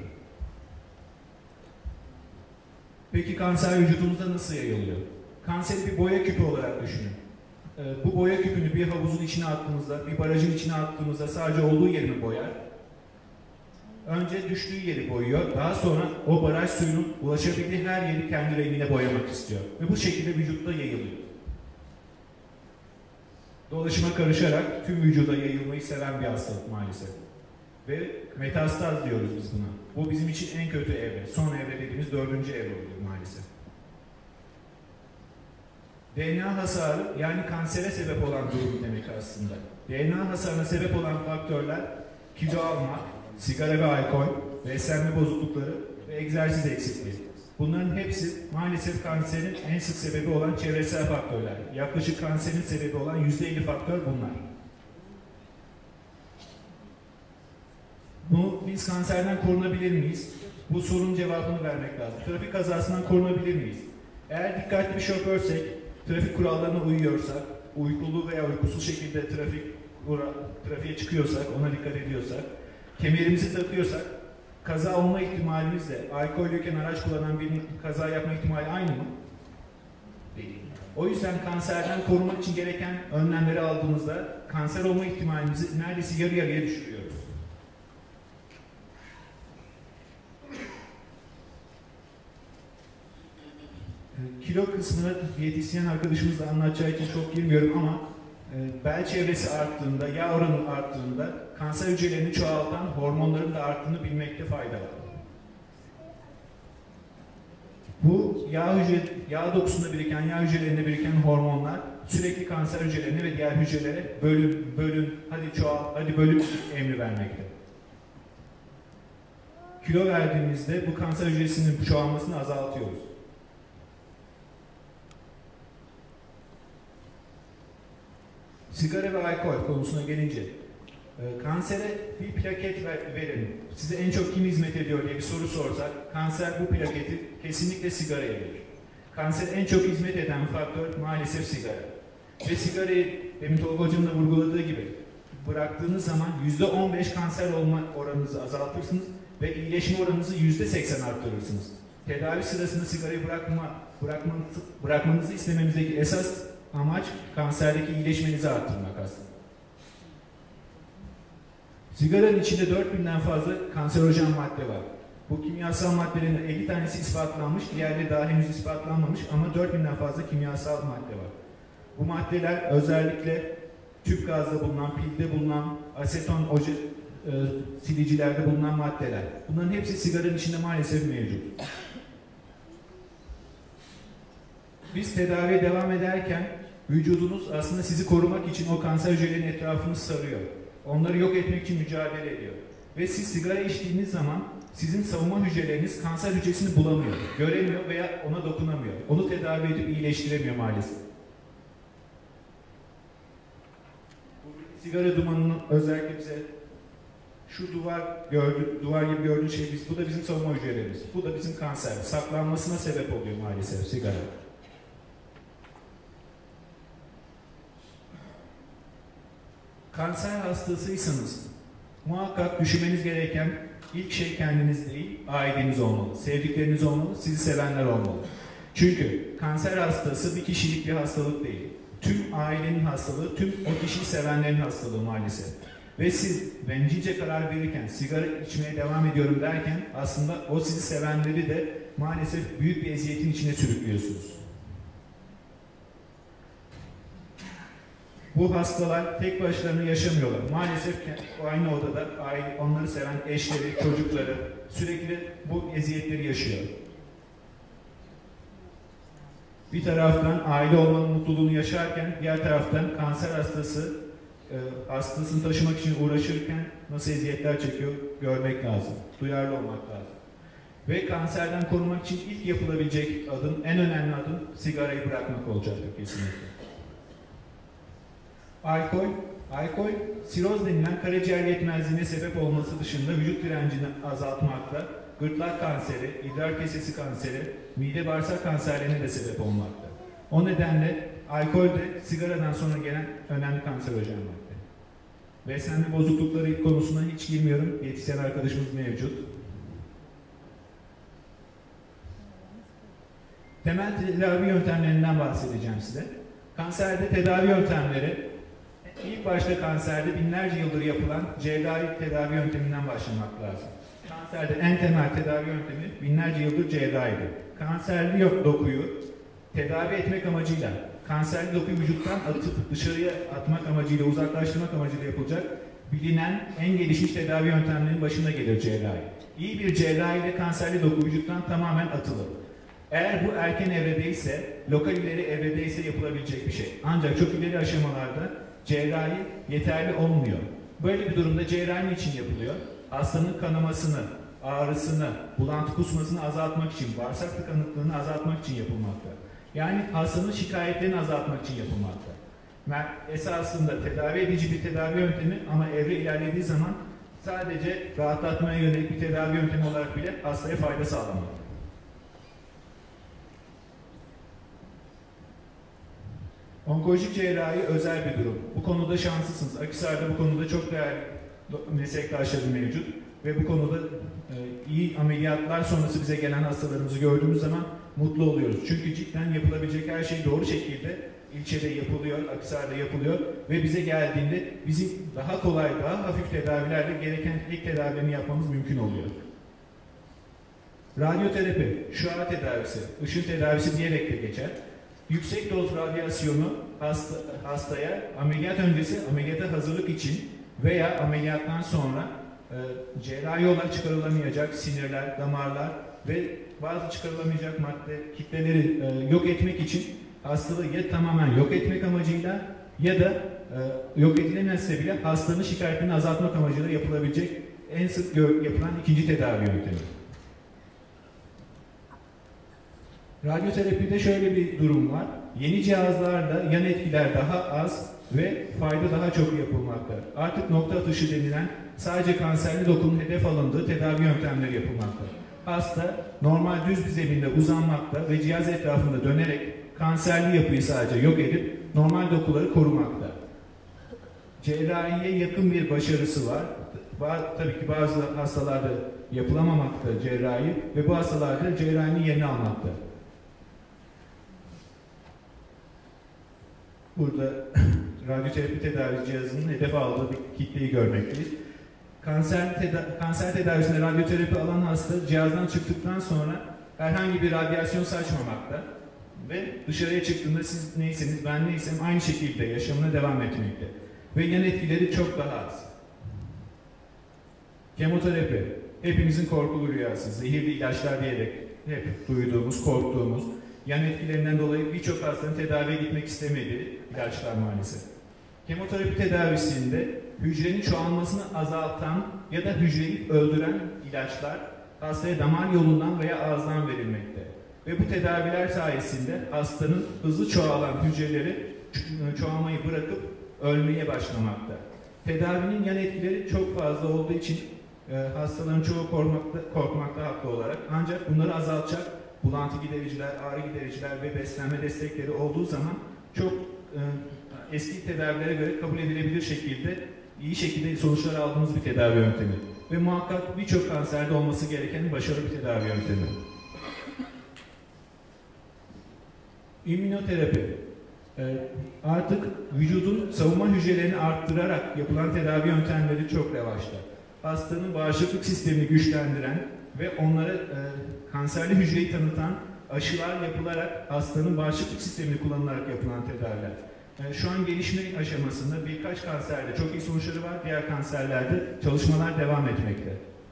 Peki kanser vücudumuzda nasıl yayılıyor? Kanseri bir boya küpü olarak düşünün. Bu boya küpünü bir havuzun içine attığımızda, bir barajın içine attığımızda sadece olduğu yerini boyar. Önce düştüğü yeri boyuyor. Daha sonra o baraj suyunun ulaşabildiği her yeri kendi rengine boyamak istiyor. Ve bu şekilde vücutta yayılıyor. Dolaşıma karışarak tüm vücuda yayılmayı seven bir hastalık maalesef. Ve metastaz diyoruz biz buna. Bu bizim için en kötü evre. Son evre dediğimiz dördüncü evre oluyor maalesef. D N A hasarı yani kansere sebep olan durum demek aslında. D N A hasarına sebep olan faktörler kilo almak, sigara ve alkol, beslenme bozuklukları ve egzersiz eksikliği. Bunların hepsi maalesef kanserin en sık sebebi olan çevresel faktörler. Yaklaşık kanserin sebebi olan yüzde elli faktör bunlar. Bu, biz kanserden korunabilir miyiz? Bu sorunun cevabını vermek lazım. Trafik kazasından korunabilir miyiz? Eğer dikkatli bir şoförsek, trafik kurallarına uyuyorsak, uykulu veya uykusuz şekilde trafik trafiğe çıkıyorsak, ona dikkat ediyorsak, kemerimizi takıyorsak, kaza olma ihtimalimizle alkollüyken araç kullanan birinin kaza yapma ihtimali aynı mı? Değil. O yüzden kanserden korunmak için gereken önlemleri aldığımızda kanser olma ihtimalimizi neredeyse yarı yarıya düşürüyoruz. Kilo kısmını diyetisyen arkadaşımızla anlatacağı için çok girmiyorum ama e, bel çevresi arttığında, yağ oranı arttığında kanser hücrelerini çoğaltan hormonların da arttığını bilmekte fayda var. Bu yağ, hücre, yağ dokusunda biriken, yağ hücrelerinde biriken hormonlar sürekli kanser hücrelerine ve diğer hücrelere bölün, bölün, hadi çoğal, hadi bölün emri vermekte. Kilo verdiğimizde bu kanser hücresinin çoğalmasını azaltıyoruz. Sigara ve alkol konusuna gelince, e, kansere bir plaket ver, verin. Size en çok kim hizmet ediyor diye bir soru sorsak, kanser bu plaketi kesinlikle sigaraya verir. Kanser en çok hizmet eden faktör maalesef sigara. Ve sigarayı, demin Tolga Hoca'nın da vurguladığı gibi, bıraktığınız zaman yüzde on beş kanser olma oranınızı azaltırsınız ve iyileşme oranınızı yüzde seksen arttırırsınız. Tedavi sırasında sigarayı bırakma, bırakmanızı, bırakmanızı istememizdeki esas amaç kanserdeki iyileşmenizi arttırmak aslında. Sigaranın içinde dört binden fazla kanserojen madde var. Bu kimyasal maddelerin elli tanesi ispatlanmış, diğerleri daha henüz ispatlanmamış ama dört binden fazla kimyasal madde var. Bu maddeler özellikle tüp gazda bulunan, pilde bulunan, aseton oje, e, silicilerde bulunan maddeler. Bunların hepsi sigaranın içinde maalesef mevcut. Biz tedaviye devam ederken vücudunuz aslında sizi korumak için o kanser hücrelerinin etrafını sarıyor. Onları yok etmek için mücadele ediyor. Ve siz sigara içtiğiniz zaman sizin savunma hücreleriniz kanser hücresini bulamıyor, göremiyor veya ona dokunamıyor. Onu tedavi edip iyileştiremiyor maalesef. Sigara dumanının özellikle bize şu duvar gördü, duvar gibi gördüğün şey biz, bu da bizim savunma hücrelerimiz. Bu da bizim kanser. Saklanmasına sebep oluyor maalesef sigara. Kanser hastasıysanız muhakkak düşünmeniz gereken ilk şey kendiniz değil, aileniz olmalı, sevdikleriniz olmalı, sizi sevenler olmalı. Çünkü kanser hastası bir kişilik bir hastalık değil. Tüm ailenin hastalığı, tüm o kişiyi sevenlerin hastalığı maalesef. Ve siz bencilce karar verirken, sigara içmeye devam ediyorum derken aslında o sizi sevenleri de maalesef büyük bir eziyetin içine sürüklüyorsunuz. Bu hastalar tek başlarına yaşamıyorlar. Maalesef aynı odada aile, onları seven eşleri, çocukları sürekli bu eziyetleri yaşıyor. Bir taraftan aile olmanın mutluluğunu yaşarken diğer taraftan kanser hastası e, hastasını taşımak için uğraşırken nasıl eziyetler çekiyor görmek lazım. Duyarlı olmak lazım. Ve kanserden korunmak için ilk yapılabilecek adım, en önemli adım sigarayı bırakmak olacaktır kesinlikle. Alkol, alkol siroz denilen karaciğer yetmezliğine sebep olması dışında vücut direncini azaltmakta, gırtlak kanseri, idrar kesesi kanseri, mide bağırsak kanserlerine de sebep olmakta. O nedenle alkol de sigaradan sonra gelen önemli kanserojen madde. Beslenme bozuklukları konusuna hiç girmiyorum. Diyetisyen arkadaşımız mevcut. Temel tedavi yöntemlerinden bahsedeceğim size. Kanserde tedavi yöntemleri, ilk başta kanserde binlerce yıldır yapılan cerrahi tedavi yönteminden başlamak lazım. Kanserde en temel tedavi yöntemi binlerce yıldır cerrahidir. Kanserli yok dokuyu tedavi etmek amacıyla, kanserli dokuyu vücuttan atıp dışarıya atmak amacıyla, uzaklaştırmak amacıyla yapılacak bilinen en gelişmiş tedavi yöntemlerinin başında gelir cerrahi. İyi bir cerrahi ile kanserli doku vücuttan tamamen atılır. Eğer bu erken evredeyse, lokal ileri evredeyse yapılabilecek bir şey. Ancak çok ileri aşamalarda cerrahi yeterli olmuyor. Böyle bir durumda cerrahi için yapılıyor? Hastanın kanamasını, ağrısını, bulantı kusmasını azaltmak için, bağırsak tıkanıklığını azaltmak için yapılmakta. Yani hastanın şikayetlerini azaltmak için yapılmakta. Esasında tedavi edici bir tedavi yöntemi ama evre ilerlediği zaman sadece rahatlatmaya yönelik bir tedavi yöntemi olarak bile hastaya fayda sağlamakta. Onkolojik cerrahi özel bir durum. Bu konuda şanslısınız. Akhisar'da bu konuda çok değerli meslektaşlarım mevcut. Ve bu konuda e, iyi ameliyatlar sonrası bize gelen hastalarımızı gördüğümüz zaman mutlu oluyoruz. Çünkü cidden yapılabilecek her şey doğru şekilde ilçede yapılıyor, Akhisar'da yapılıyor. Ve bize geldiğinde bizim daha kolay, daha hafif tedavilerle gereken ilk tedavilerini yapmamız mümkün oluyor. Radyoterapi, şua tedavisi, ışın tedavisi diyerek de geçer. Yüksek doz radyasyonu hasta, hastaya ameliyat öncesi ameliyata hazırlık için veya ameliyattan sonra e, cerrahi olarak çıkarılamayacak sinirler, damarlar ve bazı çıkarılamayacak madde kitleleri e, yok etmek için hastalığı ya tamamen yok etmek amacıyla ya da e, yok edilemezse bile hastanın şikayetini azaltmak amacıyla yapılabilecek en sık yapılan ikinci tedavi yöntemi. Radyoterapide şöyle bir durum var. Yeni cihazlarla yan etkiler daha az ve fayda daha çok yapılmakta. Artık nokta atışı denilen sadece kanserli dokunun hedef alındığı tedavi yöntemleri yapılmakta. Hasta normal düz bir zeminde uzanmakta ve cihaz etrafında dönerek kanserli yapıyı sadece yok edip normal dokuları korumakta. Cerrahiye yakın bir başarısı var. Tabii ki bazı hastalarda yapılamamakta cerrahi ve bu hastalarda cerrahinin yerini almakta. Burada radyoterapi tedavi cihazının hedef aldığı bir kitleyi görmekteyiz. Kanser, teda kanser tedavisinde radyoterapi alan hasta cihazdan çıktıktan sonra herhangi bir radyasyon saçmamakta ve dışarıya çıktığında siz neyseniz ben neysem aynı şekilde yaşamına devam etmekte ve yan etkileri çok daha az. Kemoterapi, hepimizin korkulu rüyası, zehirli ilaçlar diyerek hep duyduğumuz, korktuğumuz, yan etkilerinden dolayı birçok hastanın tedaviye gitmek istemediği ilaçlar maalesef. Kemoterapi tedavisinde hücrenin çoğalmasını azaltan ya da hücreyi öldüren ilaçlar hastaya damar yolundan veya ağızdan verilmekte. Ve bu tedaviler sayesinde hastanın hızlı çoğalan hücreleri çoğalmayı bırakıp ölmeye başlamakta. Tedavinin yan etkileri çok fazla olduğu için e, hastaların çoğu korkmakta, korkmakta haklı olarak. Ancak bunları azaltacak bulantı gidericiler, ağrı gidericiler ve beslenme destekleri olduğu zaman çok e, eski tedavilere göre kabul edilebilir şekilde, iyi şekilde sonuçlar aldığımız bir tedavi yöntemi. Ve muhakkak birçok kanserde olması gereken başarılı bir tedavi yöntemi. İmmünoterapi. E, artık vücudun savunma hücrelerini arttırarak yapılan tedavi yöntemleri çok revaçta. Hastanın bağışıklık sistemini güçlendiren ve onlara e, kanserli hücreyi tanıtan aşılar yapılarak hastanın bağışıklık sistemini kullanılarak yapılan tedaviler. E, şu an gelişme aşamasında birkaç kanserde çok iyi sonuçları var, diğer kanserlerde çalışmalar devam etmekte.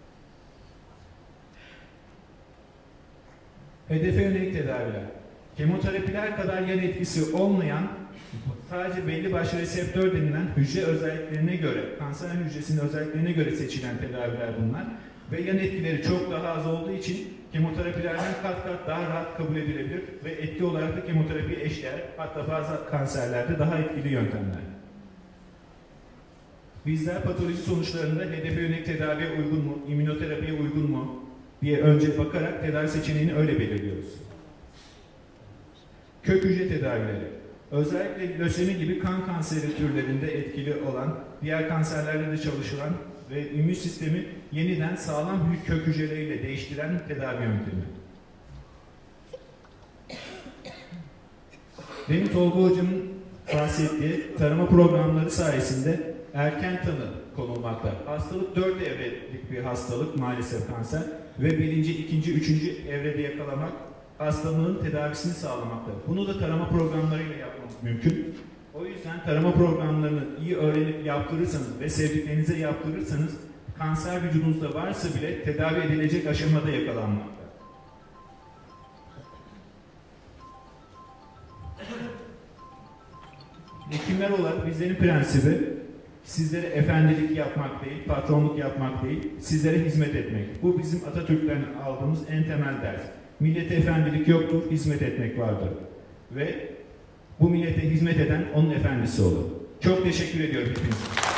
Hedefe yönelik tedaviler. Kemoterapiler kadar yan etkisi olmayan, sadece belli başlı reseptör denilen hücre özelliklerine göre, kanser hücresinin özelliklerine göre seçilen tedaviler bunlar. Ve yan etkileri çok daha az olduğu için kemoterapilerden kat kat daha rahat kabul edilebilir ve etki olarak da kemoterapiye eşdeğer, hatta bazı kanserlerde daha etkili yöntemler. Bizler patoloji sonuçlarında hedefe yönelik tedaviye uygun mu, immünoterapiye uygun mu diye önce bakarak tedavi seçeneğini öyle belirliyoruz. Kök hücre tedavileri. Özellikle lösemi gibi kan kanseri türlerinde etkili olan, diğer kanserlerde de çalışılan ve immün sistemi yeniden sağlam kök hücreleriyle değiştiren tedavi yöntemi. Demin Tolga Hocam'ın bahsettiği tarama programları sayesinde erken tanı konulmakta. Hastalık dört evrelik bir hastalık maalesef kanser ve birinci, ikinci, üçüncü evrede yakalamak hastalığın tedavisini sağlamakta. Bunu da tarama programlarıyla yapmamız mümkün. O yüzden tarama programlarını iyi öğrenip yaptırırsanız ve sevdiklerinize yaptırırsanız kanser vücudunuzda varsa bile tedavi edilecek aşamada yakalanmakta. Hekimler olarak bizlerin prensibi sizlere efendilik yapmak değil, patronluk yapmak değil, sizlere hizmet etmek. Bu bizim Atatürk'ten aldığımız en temel ders. Millete efendilik yoktur, hizmet etmek vardır. Ve bu millete hizmet eden onun efendisi olur. Çok teşekkür ediyorum hepinize.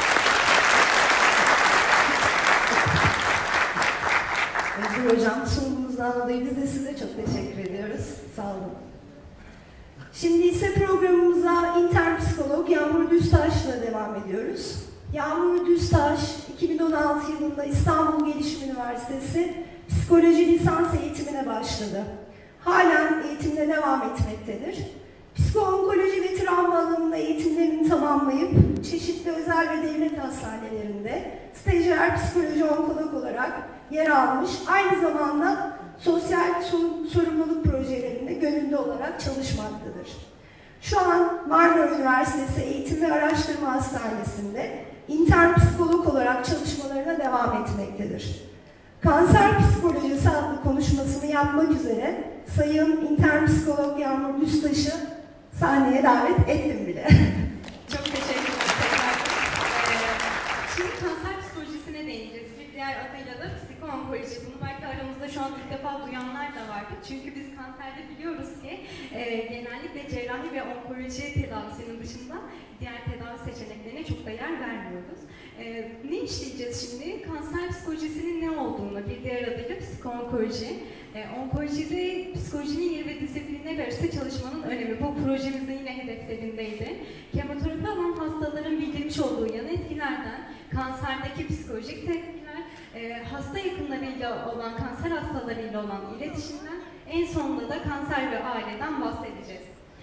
Özgür Hocam, sunumunuzdan dolayı biz de size çok teşekkür ediyoruz. Sağ olun. Şimdi ise programımıza intern psikolog Yağmur Düztaş'la devam ediyoruz. Yağmur Düztaş, iki bin on altı yılında İstanbul Gelişim Üniversitesi psikoloji lisans eğitimine başladı. Halen eğitimine devam etmektedir. Psiko-onkoloji ve travma alanında eğitimlerini tamamlayıp çeşitli özel ve devlet hastanelerinde stajyer psikoloji onkolog olarak yer almış, aynı zamanda sosyal sorumluluk projelerinde gönüllü olarak çalışmaktadır. Şu an Marmara Üniversitesi Eğitim ve Araştırma Hastanesi'nde intern psikolog olarak çalışmalarına devam etmektedir. Kanser psikolojisi adlı konuşmasını yapmak üzere Sayın intern psikolog Yağmur Düztaş'ı sahneye davet ettim bile. Çok teşekkür ederim. Şimdi kanser psikolojisine değineceğiz. Bir diğer adıyla da psiko-onkoloji. Bunu belki aramızda şu an ilk defa duyanlar da vardır. Çünkü biz kanserde biliyoruz ki e, genellikle cerrahi ve onkoloji tedavisinin dışında diğer tedavi seçeneklerine çok da yer vermiyoruz. E, ne işleyeceğiz şimdi? Kanser psikolojisinin ne olduğunu, bir diğer adıyla psiko-onkoloji. E, onkolojide psikolojinin yeri ve disiplinler arası çalışmanın önemi. Bu projemizin yine hedeflerindeydi. Kemoterapi alan hastaların bildirmiş olduğu yan etkilerden, kanserdeki psikolojik tepkiler, e, hasta yakınlarıyla olan, kanser hastalarıyla olan iletişimden, en sonunda da kanser ve aileden bahsedeceğiz.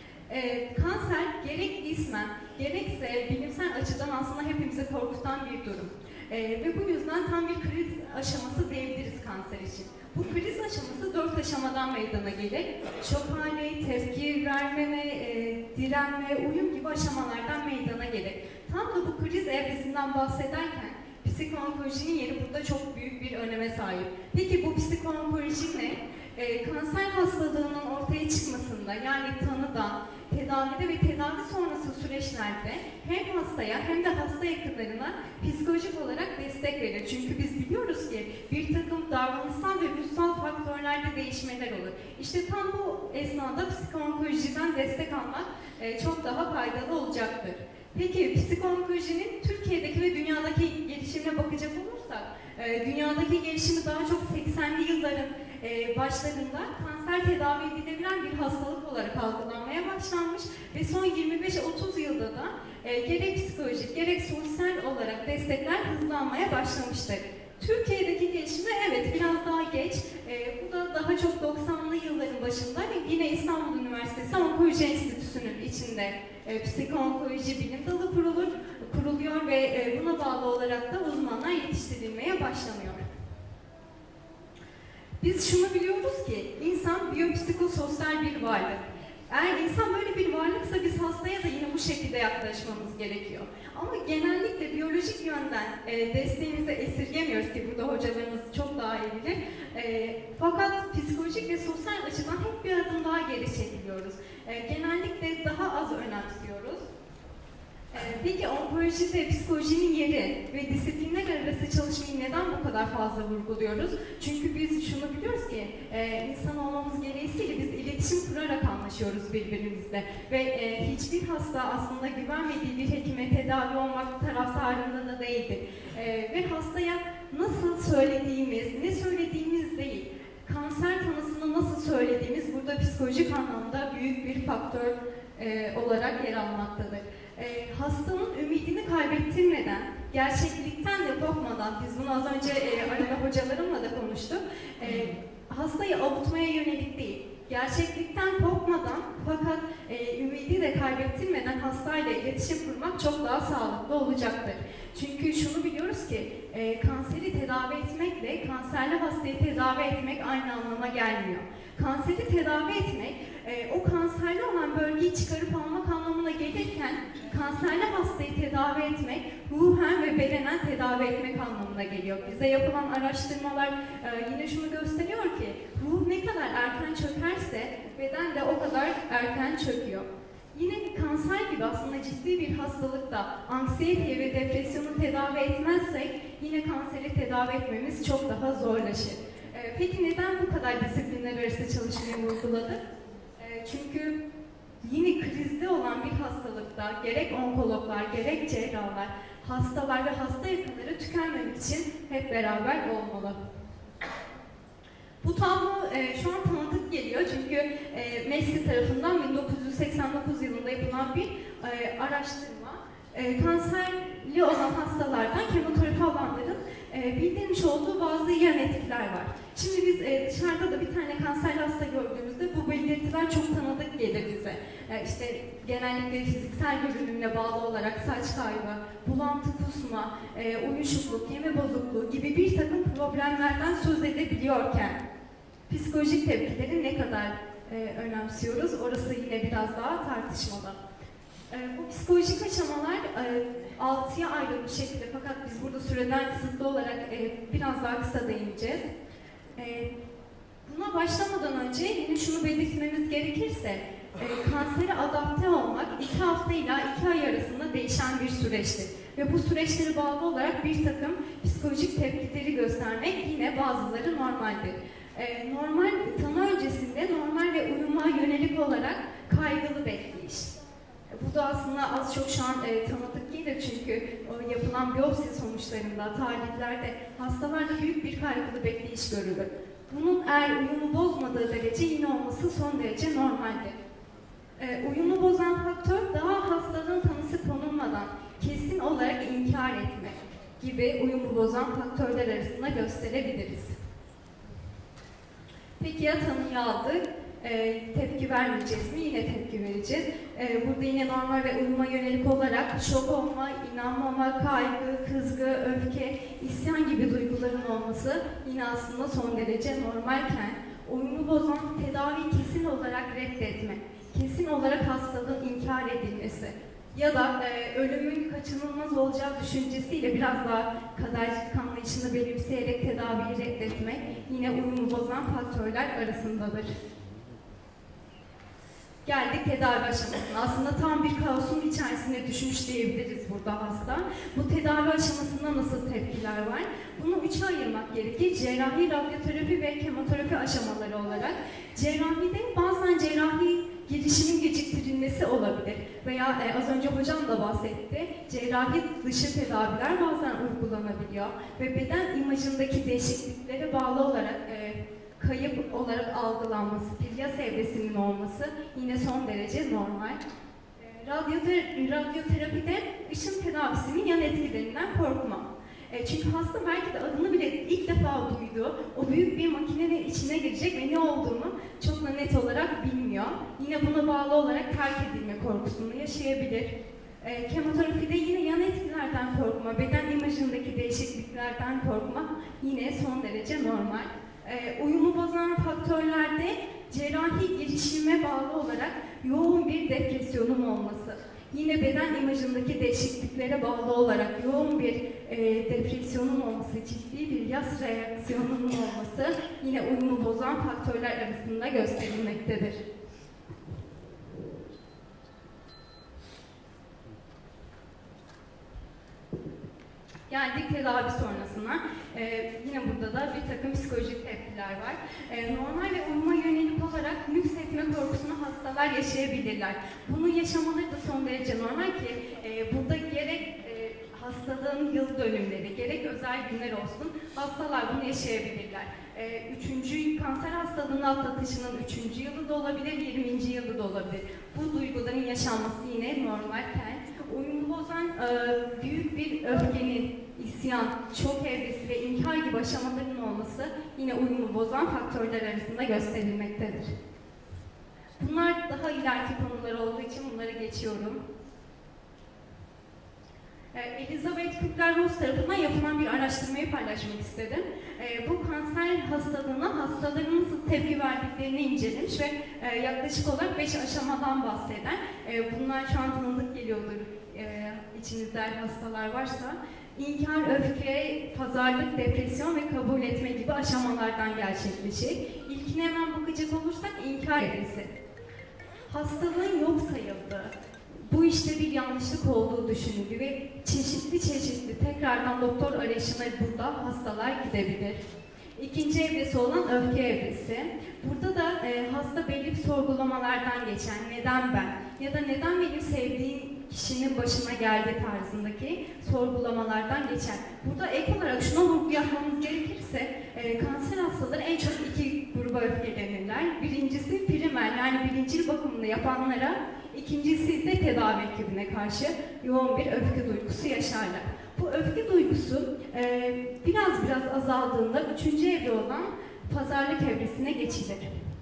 E, kanser gerek ismen, gerekse bilimsel açıdan aslında hepimizi korkutan bir durum. E, ve bu yüzden tam bir kriz aşaması diyebiliriz kanser için. Bu kriz aşaması dört aşamadan meydana gelir. Şok hali, tepki vermeme, e, direnme, uyum gibi aşamalardan meydana gelir. Tam da bu kriz evresinden bahsederken psiko-onkolojinin yeri burada çok büyük bir öneme sahip. Peki bu psiko-onkoloji ne? E, kanser hastalığının ortaya çıkmasında, yani tanıdan, tedavide ve tedavi sonrası süreçlerde hem hastaya hem de hasta yakınlarına psikolojik olarak destek verir. Çünkü biz biliyoruz ki bir takım davranışsal ve ruhsal faktörlerde değişmeler olur. İşte tam bu esnada psiko-onkolojiden destek almak e, çok daha faydalı olacaktır. Peki psiko-onkolojinin Türkiye'deki ve dünyadaki gelişimine bakacak olursak, e, dünyadaki gelişimi daha çok seksenli yılların e, başlarında kanser tedavi edilebilen bir hastalık olarak algılanmaya başlanmış ve son yirmi beş otuz yılda da e, gerek psikolojik gerek sosyal olarak destekler hızlanmaya başlamıştır. Türkiye'deki gelişme evet biraz daha geç, e, bu da daha çok doksanlı yılların başında yine İstanbul Üniversitesi Onkoloji Enstitüsü'nün içinde e, psiko-onkoloji bilim dalı kurulur, kuruluyor ve e, buna bağlı olarak da uzmanlar yetiştirilmeye başlanıyor. Biz şunu biliyoruz ki insan biyopsikososyal bir varlık. Eğer insan böyle bir varlıksa biz hastaya da yine bu şekilde şekilde yaklaşmamız gerekiyor. Ama genellikle biyolojik yönden e, desteğimizi esirgemiyoruz ki burada hocalarımız çok daha iyi bilir. E, fakat psikolojik ve sosyal açıdan hep bir adım daha geri çekiliyoruz. E, genellikle daha az önemsiyoruz. Peki onkoloji ve psikolojinin yeri ve disiplinler arası çalışmayı neden bu kadar fazla vurguluyoruz? Çünkü biz şunu biliyoruz ki e, insan olmamız gereğiyle biz iletişim kurarak anlaşıyoruz birbirimizle ve e, hiçbir hasta aslında güvenmediği bir hekime tedavi olmak taraftarında da değildir. E, ve hastaya nasıl söylediğimiz, ne söylediğimiz değil, kanser tanısını nasıl söylediğimiz burada psikolojik anlamda büyük bir faktör e, olarak yer almaktadır. E, hastanın ümidini kaybettirmeden, gerçeklikten de korkmadan, biz bunu az önce e, arada hocalarımla da konuştuk, e, hastayı avutmaya yönelik değil, gerçeklikten korkmadan fakat e, ümidi de kaybettirmeden hastayla iletişim kurmak çok daha sağlıklı olacaktır. Çünkü şunu biliyoruz ki e, kanseri tedavi etmekle kanserli hastayı tedavi etmek aynı anlama gelmiyor. Kanseri tedavi etmek, e, o kanserli olan bölgeyi çıkarıp almak anlamına gelirken kanserli hastayı tedavi etmek, ruhen ve bedenen tedavi etmek anlamına geliyor. Bize yapılan araştırmalar e, yine şunu gösteriyor ki ruh ne kadar erken çökerse beden de o kadar erken çöküyor. Yine kanser gibi aslında ciddi bir hastalıkta anksiyeteyi ve depresyonu tedavi etmezsek yine kanseri tedavi etmemiz çok daha zorlaşır. E, peki neden bu kadar disiplinler arası çalışmayı vurguladık? E, çünkü yine krizde olan bir hastalıkta gerek onkologlar, gerek cerrahlar, hastalar ve hasta yakınları tükenmemek için hep beraber olmalı. Bu tablo e, şu an tanıdık geliyor çünkü e, Messi tarafından bin dokuz yüz seksen dokuz yılında yapılan bir e, araştırma. E, kanserli olan hastalardan kemoterapi alanların e, bildirmiş olduğu bazı yan etkiler var. Şimdi biz e, dışarıda da bir tane kanserli hasta gördüğümüzde bu belirtiler çok tanıdık gelir bize. E, işte genellikle fiziksel görünümle bağlı olarak saç kaybı, bulantı, kusma, e, uyuşukluk, yeme bozukluğu gibi bir takım problemlerden söz edebiliyorken psikolojik tepkileri ne kadar e, önemsiyoruz? Orası yine biraz daha tartışmalı. E, bu psikolojik aşamalar e, altıya ayrılmış şekilde fakat biz burada süreden kısıtlı olarak e, biraz daha kısa değineceğiz. E, buna başlamadan önce yine şunu belirtmemiz gerekirse e, kansere adapte olmak iki hafta ila iki ay arasında değişen bir süreçtir. Ve bu süreçlere bağlı olarak bir takım psikolojik tepkileri göstermek yine bazıları normaldir. Ee, normal tanı öncesinde normal ve uyuma yönelik olarak kaygılı bekleyiş. E, bu da aslında az çok şu an e, tanıdık gelir çünkü o yapılan biyopsi sonuçlarında, tahlillerde hastalarda büyük bir kaygılı bekleyiş görülür. Bunun eğer uyumu bozmadığı derece yine olması son derece normaldir. E, uyumu bozan faktör daha hastalığın tanısı konulmadan kesin olarak inkar etmek gibi uyumu bozan faktörler arasında gösterebiliriz. Peki ya tanıyı aldık, e, tepki vermeyeceğiz mi? Yine tepki vereceğiz. E, burada yine normal ve uyuma yönelik olarak şok olma, inanmama, kaygı, kızgı, öfke, isyan gibi duyguların olması yine aslında son derece normalken uyumu bozan tedaviyi kesin olarak reddetme, kesin olarak hastalığın inkar edilmesi ya da e, ölümün kaçınılmaz olacağı düşüncesiyle biraz daha kadercilik anlayışını benimseyerek tedaviyi reddetmek yine uyumu bozan faktörler arasındadır. Geldik tedavi aşamasına. Aslında tam bir kaosun içerisine düşmüş diyebiliriz burada hasta. Bu tedavi aşamasında nasıl tepkiler var? Bunu üçe ayırmak gerekir. Cerrahi, radyoterapi ve kemoterapi aşamaları olarak. Cerrahide bazen cerrahi girişimin geciktirilmesi olabilir veya e, az önce hocam da bahsetti, cerrahi dışı tedaviler bazen uygulanabiliyor ve beden imajındaki değişikliklere bağlı olarak e, kayıp olarak algılanması, filyas evresinin olması yine son derece normal. E, radyoter radyoterapide ışın tedavisinin yan etkilerinden korkma. E, çünkü hasta belki de adını bile ilk defa duydu, o büyük bir makinenin içine girecek ve ne olduğunu çok da net olarak bilmiyor. Yine buna bağlı olarak terk edilme korkusunu yaşayabilir. E, kemoterapide yine yan etkilerden korkma, beden imajındaki değişikliklerden korkma yine son derece normal. E, uyumu bozan faktörlerde cerrahi girişime bağlı olarak yoğun bir depresyonun olması Yine beden imajındaki değişikliklere bağlı olarak yoğun bir e, depresyonun olması, ciddi bir yas reaksiyonunun olması yine uyumu bozan faktörler arasında gösterilmektedir. Geldik tedavi sonrasına. Ee, yine burada da bir takım psikolojik tepkiler var. Ee, normal ve uyuma yönelik olarak lüks etme korkusunu hastalar yaşayabilirler. Bunu yaşamaları da son derece normal ki e, burada gerek e, hastalığın yıl dönümleri, gerek özel günler olsun hastalar bunu yaşayabilirler. E, üçüncü kanser hastalığının atlatışının üçüncü yılı da olabilir, yirminci yılı da olabilir. Bu duyguların yaşanması yine normalken uyumu bozan e, büyük bir öfkenin, isyan, şok evresi ve inkar gibi aşamaların olması yine uyumu bozan faktörler arasında gösterilmektedir. Bunlar daha ileriki konular olduğu için bunları geçiyorum. Elizabeth Kübler-Ross tarafından yapılan bir araştırmayı paylaşmak istedim. Bu kanser hastalığına hastaların nasıl tepki verdiklerini incelemiş ve yaklaşık olarak beş aşamadan bahseder. Bunlar şu an tanıdık geliyordur içinizde hastalar varsa. İnkar, öfke, pazarlık, depresyon ve kabul etme gibi aşamalardan gerçekleşir. İlkine hemen bakacak olursak inkar evresi. Hastalığın yok sayıldığı, bu işte bir yanlışlık olduğu düşünüldü ve çeşitli çeşitli tekrardan doktor arayışına burada hastalar gidebilir. İkinci evresi olan öfke evresi. Burada da e, hasta belli sorgulamalardan geçen neden ben ya da neden benim sevdiğim kişinin başına geldi tarzındaki sorgulamalardan geçen. Burada ek olarak şuna vurgu yapmamız gerekirse e, kanser hastaları en çok iki gruba öfkelenirler. Birincisi primer yani birincil bakımını yapanlara, İkincisi ise tedavi ekibine karşı yoğun bir öfke duygusu yaşarlar. Bu öfke duygusu e, biraz biraz azaldığında üçüncü evre olan pazarlık evresine geçilir.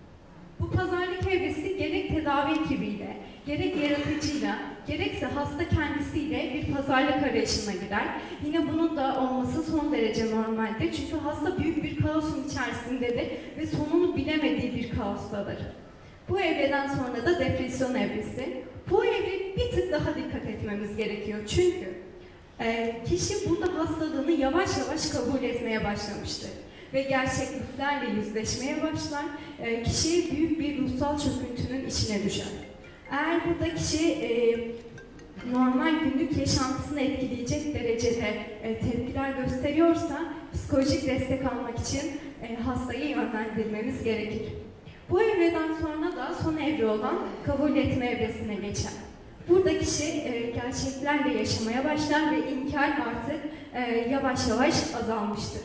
Bu pazarlık evresi gerek tedavi ekibiyle, gerek yaratıcıyla, gerekse hasta kendisiyle bir pazarlık arayışına girer. Yine bunun da olması son derece normaldir. Çünkü hasta büyük bir kaosun içerisindedir ve sonunu bilemediği bir kaostadır. Bu evreden sonra da depresyon evresi. Bu evre bir tık daha dikkat etmemiz gerekiyor. Çünkü e, kişi burada hastalığını yavaş yavaş kabul etmeye başlamıştır. Ve gerçekliklerle yüzleşmeye başlar. E, kişi büyük bir ruhsal çöküntünün içine düşer. Eğer burada kişi e, normal günlük yaşantısını etkileyecek derecede e, tepkiler gösteriyorsa psikolojik destek almak için e, hastayı yönlendirmemiz gerekir. Bu evreden sonra da son evre olan kabul etme evresine geçer. Burada kişi e, gerçeklerle yaşamaya başlar ve inkar artık e, yavaş yavaş azalmıştır.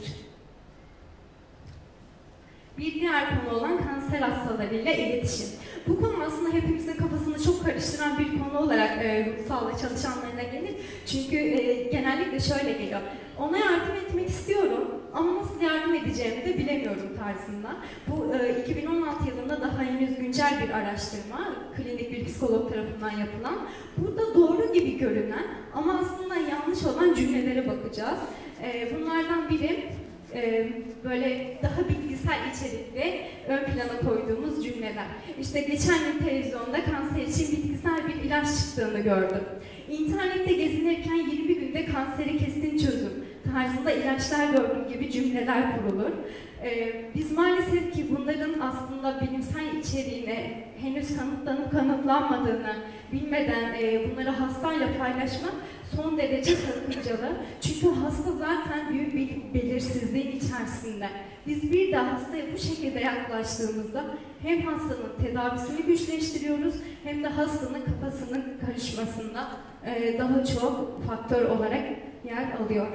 Bir diğer konu olan kanser hastalarıyla iletişim. Bu konu aslında hepimizin kafasını çok karıştıran bir konu olarak e, sağlık çalışanlarına gelir. Çünkü e, genellikle şöyle geliyor. Ona yardım etmek istiyorum ama nasıl yardım edeceğimi de bilemiyorum tarzında. Bu e, iki bin on altı yılında daha henüz güncel bir araştırma, klinik bir psikolog tarafından yapılan. Burada doğru gibi görünen ama aslında yanlış olan cümlelere bakacağız. E, bunlardan biri e, böyle daha bilgisel içerikli ön plana koyduğumuz cümleler. İşte geçen gün televizyonda kanser için bitkisel bir ilaç çıktığını gördüm. İnternette gezinirken yirmi günde kanseri kesin çözüm tarzında ilaçlar gördüm gibi cümleler kurulur. Ee, biz maalesef ki bunların aslında bilimsel içeriğine henüz kanıtlanıp kanıtlanmadığını bilmeden e, bunları hastayla paylaşmak son derece sakıncalı. Çünkü hasta zaten büyük bir belirsizliğin içerisinde. Biz bir de hastaya bu şekilde yaklaştığımızda hem hastanın tedavisini güçleştiriyoruz hem de hastanın kafasının karışmasında e, daha çok faktör olarak yer alıyor.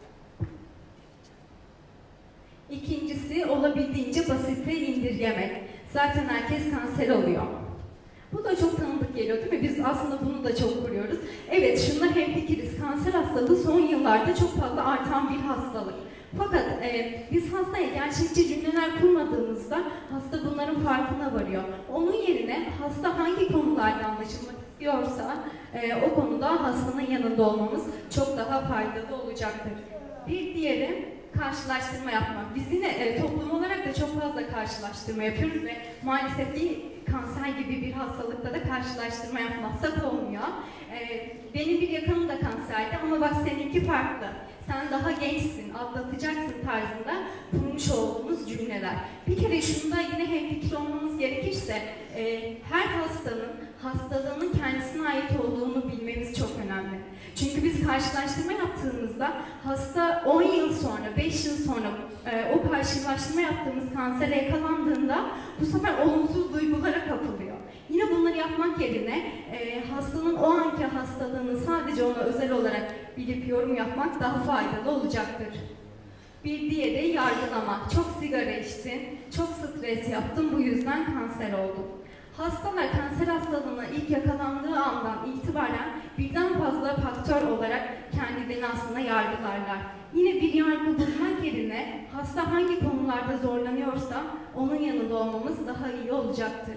İkincisi olabildiğince basite indirgemek. Zaten herkes kanser oluyor. Bu da çok tanıdık geliyor değil mi? Biz aslında bunu da çok kuruyoruz. Evet, şunlar hemfikiriz. Kanser hastalığı son yıllarda çok fazla artan bir hastalık. Fakat e, biz hastaya gerçekçi cümleler kurmadığımızda hasta bunların farkına varıyor. Onun yerine hasta hangi konularda anlaşılmak istiyorsa e, o konuda hastanın yanında olmamız çok daha faydalı olacaktır. Bir diğeri karşılaştırma yapmak. Biz yine e, toplum olarak da çok fazla karşılaştırma yapıyoruz ve maalesef ki kanser gibi bir hastalıkta da karşılaştırma yapmazsak olmuyor. E, benim bir yakınım da kanserdi ama bak seninki farklı. Sen daha gençsin, atlatacaksın tarzında kurmuş olduğumuz cümleler. Bir kere şunda yine hemfikir olmamız gerekirse, e, her hastanın hastalığının kendisine ait olduğunu bilmemiz çok önemli. Çünkü biz karşılaştırma yaptığımızda hasta on yıl sonra, beş yıl sonra e, o karşılaştırma yaptığımız kansere yakalandığında bu sefer olumsuz duygulara kapılıyor. Yine bunları yapmak yerine e, hastanın o anki hastalığını sadece ona özel olarak bilip yorum yapmak daha faydalı olacaktır. Bir diğeri yargılamak. Çok sigara içtin, çok stres yaptın, bu yüzden kanser oldun. Hastalar kanser hastalığına ilk yakalandığı andan itibaren birden fazla faktör olarak kendilerini aslında yargılarlar. Yine bir yargı bulmak yerine hasta hangi konularda zorlanıyorsa onun yanında olmamız daha iyi olacaktır.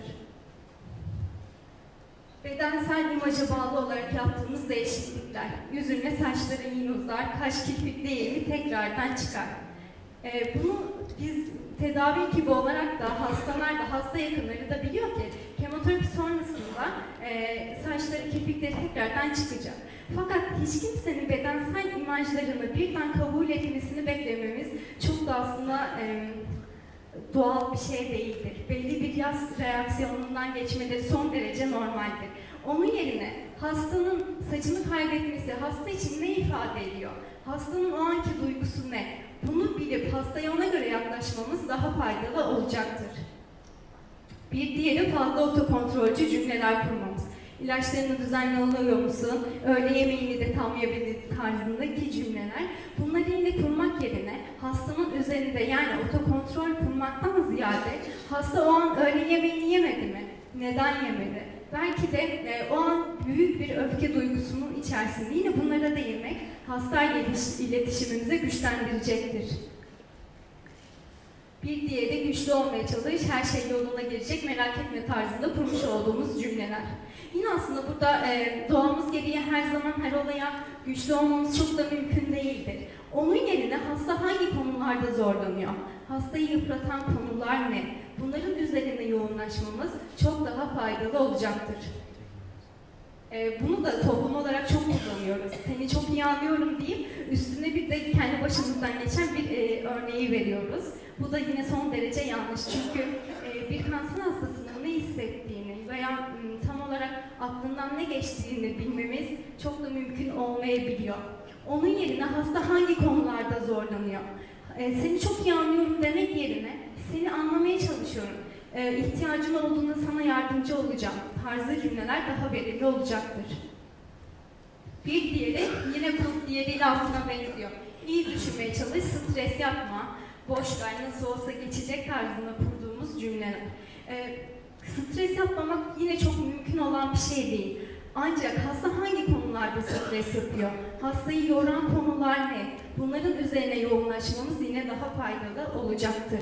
Bedensel imaja bağlı olarak yaptığımız değişiklikler. Yüzüne saçları yine uzar, kaş kirpik değeri tekrardan çıkar. Ee, bunu biz tedavi ekibi olarak da hastalar da hasta yakınları da biliyor ki kemoterapi sonrasında e, saçları kirpikleri tekrardan çıkacak. Fakat hiç kimsenin bedensel imajlarını birden kabul etmesini beklememiz çok da aslında e, doğal bir şey değildir. Belli bir yaz reaksiyonundan geçmeleri son derece normaldir. Onun yerine hastanın saçını kaybetmesi hasta için ne ifade ediyor? Hastanın o anki duygusu ne? Bunu bilip hastaya ona göre yaklaşmamız daha faydalı olacaktır. Bir diğeri fazla otokontrolcü cümleler kurmamız. İlaçlarını düzenli alıyor musun? Öğle yemeğini de tam yiyebildiğin tarzındaki cümleler. Bunları yine kurmak yerine hastanın üzerinde yani otokontrol kurmaktan ziyade hasta o an öğle yemeğini yemedi mi? Neden yemedi? Belki de e, o an büyük bir öfke duygusunun içerisinde yine bunlara değinmek hastayla iletişimimizi güçlendirecektir. Bir diğeri güçlü olmaya çalış, her şey yoluna girecek, merak etme tarzında kurmuş olduğumuz cümleler. Yine aslında burada e, doğamız gereği her zaman her olaya güçlü olmamız çok da mümkün değildir. Onun yerine hasta hangi konularda zorlanıyor? Hastayı yıpratan konular ne? Bunların üzerine yoğunlaşmamız çok daha faydalı olacaktır. E, bunu da toplum olarak çok kullanıyoruz. Seni çok iyi anlıyorum deyip üstüne bir de kendi başımızdan geçen bir e, örneği veriyoruz. Bu da yine son derece yanlış. Çünkü e, bir kanser hastasının ne hissettiğini veya m, tam olarak aklından ne geçtiğini bilmemiz çok da mümkün olmayabiliyor. Onun yerine hasta hangi konularda zorlanıyor? E, seni çok iyi anlıyorum demek yerine seni anlamaya çalışıyorum. E, ihtiyacın olduğunda sana yardımcı olacağım tarzı cümleler daha verimli olacaktır. Bir diğeri yine bu diğeriyle aslında benziyor. İyi düşünmeye çalış, stres yapma, boş ver, nasıl olsa geçecek tarzında kurduğumuz cümleler. E, stres yapmamak yine çok mümkün olan bir şey değil. Ancak hasta hangi konularda stres yapıyor? Hastayı yoran konular ne? Bunların üzerine yoğunlaşmamız yine daha faydalı olacaktır.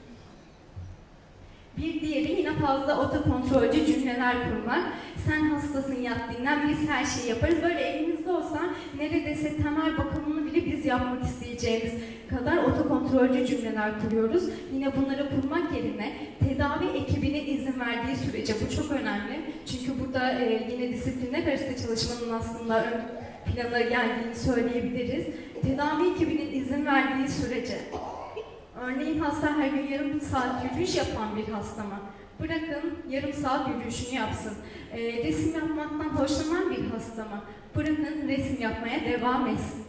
Bir diğeri yine fazla otokontrolcü cümleler kurmak. Sen hastasın, yat dinlen, biz her şeyi yaparız. Böyle elimizde olsa neredeyse temel bakımını bile biz yapmak isteyeceğimiz kadar otokontrolcü cümleler kuruyoruz. Yine bunları kurmak yerine tedavi ekibine izin verdiği sürece, bu çok önemli. Çünkü burada e, yine disiplinler arası çalışmanın aslında ön plana geldiğini söyleyebiliriz. Tedavi ekibinin izin verdiği sürece, örneğin hasta her gün yarım saat yürüyüş yapan bir hastama, bırakın yarım saat yürüyüşünü yapsın. E, resim yapmaktan hoşlanan bir hastama, bırakın resim yapmaya devam etsin.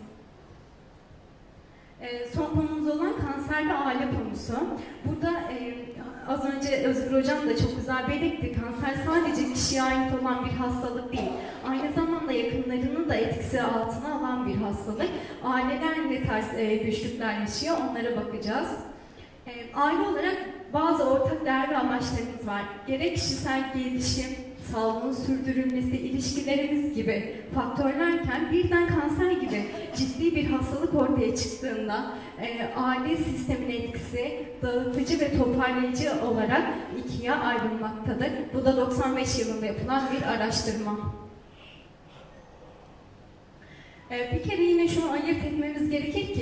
E, son konumuz olan kanser ve aile konusu. Burada e, az önce Özgür Hocam da çok güzel belirtti. Kanser sadece kişiye ait olan bir hastalık değil. Aynı zamanda yakınlarının da etkisi altına alan bir hastalık. Aileler ne tarz e, güçlükler yaşıyor, onlara bakacağız. E, aile olarak bazı ortak değer ve amaçlarımız var. Gerek kişisel gelişim, sağlığın sürdürülmesi, ilişkilerimiz gibi faktörlerken birden kanser gibi ciddi bir hastalık ortaya çıktığında e, aile sistemin etkisi dağıtıcı ve toparlayıcı olarak ikiye ayrılmaktadır. Bu da doksan beş yılında yapılan bir araştırma. E, bir kere yine şunu ayırt etmemiz gerekir ki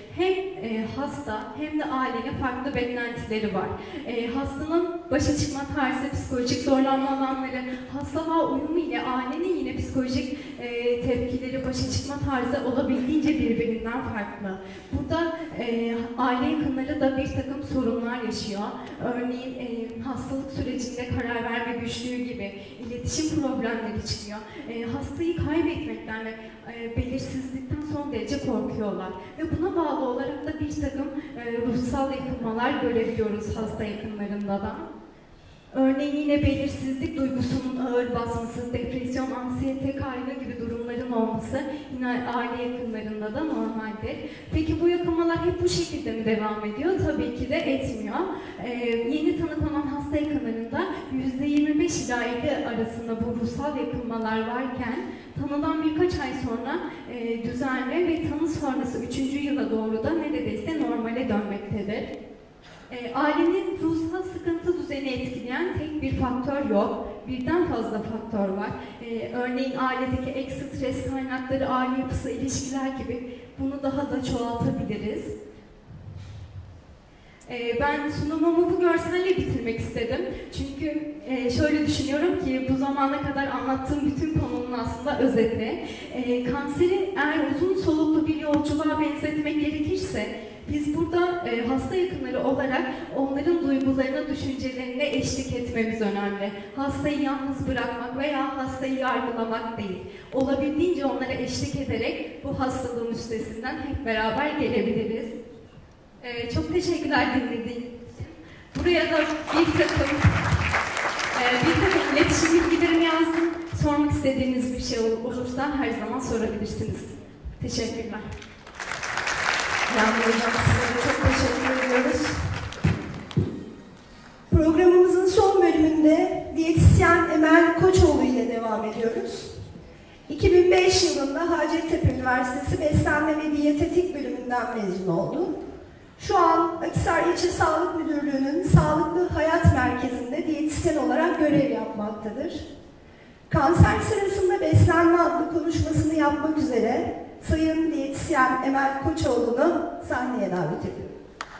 hem e, hasta hem de ailenin farklı beklentileri var. E, hastanın başa çıkma tarzı, psikolojik zorlanma alanları, hastalığa uyumu ile ailenin yine psikolojik e, tepkileri, başa çıkma tarzı olabildiğince birbirinden farklı. Burada e, aile yakınları da bir takım sorunlar yaşıyor. Örneğin e, hastalık sürecinde karar verme güçlüğü gibi iletişim problemleri çıkıyor. E, hastayı kaybetmekten ve e, belirsizlikten son derece korkuyorlar. Ve buna bağlı olarak da bir takım e, ruhsal yakınmalar görebiliyoruz hasta yakınlarında da. Örneğin yine belirsizlik duygusunun ağır basması, depresyon, anksiyete, kaygı gibi durumların olması yine aile yakınlarında da normaldir. Peki bu yakınmalar hep bu şekilde mi devam ediyor? Tabii ki de etmiyor. Ee, yeni tanı konan hasta yakınlarında yüzde yirmi beş ila elli arasında bu ruhsal yakınmalar varken tanıdan birkaç ay sonra e, düzenli ve tanı sonrası üçüncü yıla doğru da neredeyse normale dönmektedir. E, ailenin ruhsal sıkıntı düzeyini etkileyen tek bir faktör yok. Birden fazla faktör var. E, örneğin ailedeki ek stres kaynakları, aile yapısı, ilişkiler gibi bunu daha da çoğaltabiliriz. E, ben sunumumu bu görselle bitirmek istedim. Çünkü e, şöyle düşünüyorum ki bu zamana kadar anlattığım bütün konunun aslında özeti. E, kanseri eğer uzun soluklu bir yolculuğa benzetmek gerekirse biz burada e, hasta yakınları olarak onların duygularına, düşüncelerine eşlik etmemiz önemli. Hastayı yalnız bırakmak veya hastayı yargılamak değil. Olabildiğince onlara eşlik ederek bu hastalığın üstesinden hep beraber gelebiliriz. E, çok teşekkürler dinlediğiniz için. Buraya da bir takım, e, bir takım iletişim bilgilerimi yazdım. Sormak istediğiniz bir şey olursa her zaman sorabilirsiniz. Teşekkürler. Yağmur Hocam, size de çok teşekkür ediyoruz. Programımızın son bölümünde diyetisyen Emel Koçoğlu ile devam ediyoruz. iki bin beş yılında Hacettepe Üniversitesi Beslenme ve Diyetetik bölümünden mezun oldu. Şu an Akhisar İlçe Sağlık Müdürlüğü'nün Sağlıklı Hayat Merkezi'nde diyetisyen olarak görev yapmaktadır. Kanser sırasında beslenme adlı konuşmasını yapmak üzere Sayın Diyetisyen Emel Koçoğlu'nu sahneye davet ediyorum.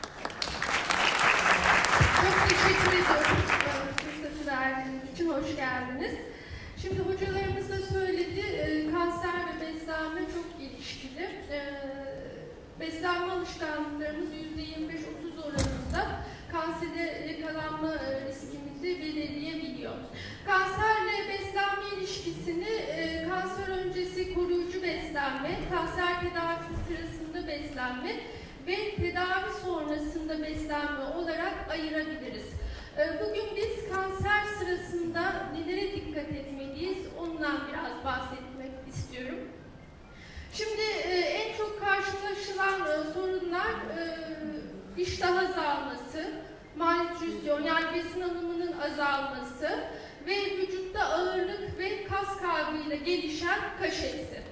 Çok teşekkür ediyorum fırsatı verdiğiniz için. Hoş geldiniz. Şimdi hocalarımız da söyledi, kanser ve beslenme çok ilişkili. Beslenme alışkanlıklarımız yüzde yirmi beş otuz oranında kansere yakalanma riskimizi belirleyebiliyor. Kanserle beslenme ilişkisini e, kanser öncesi koruyucu beslenme, kanser tedavisi sırasında beslenme ve tedavi sonrasında beslenme olarak ayırabiliriz. E, bugün biz kanser sırasında nelere dikkat etmeliyiz ondan biraz bahsetmek istiyorum. Şimdi e, en çok karşılaşılan e, sorunlar e, iştah azalması, malnütrisyon yani besin alımının azalması ve vücutta ağırlık ve kas kaybıyla gelişen kaş eksi.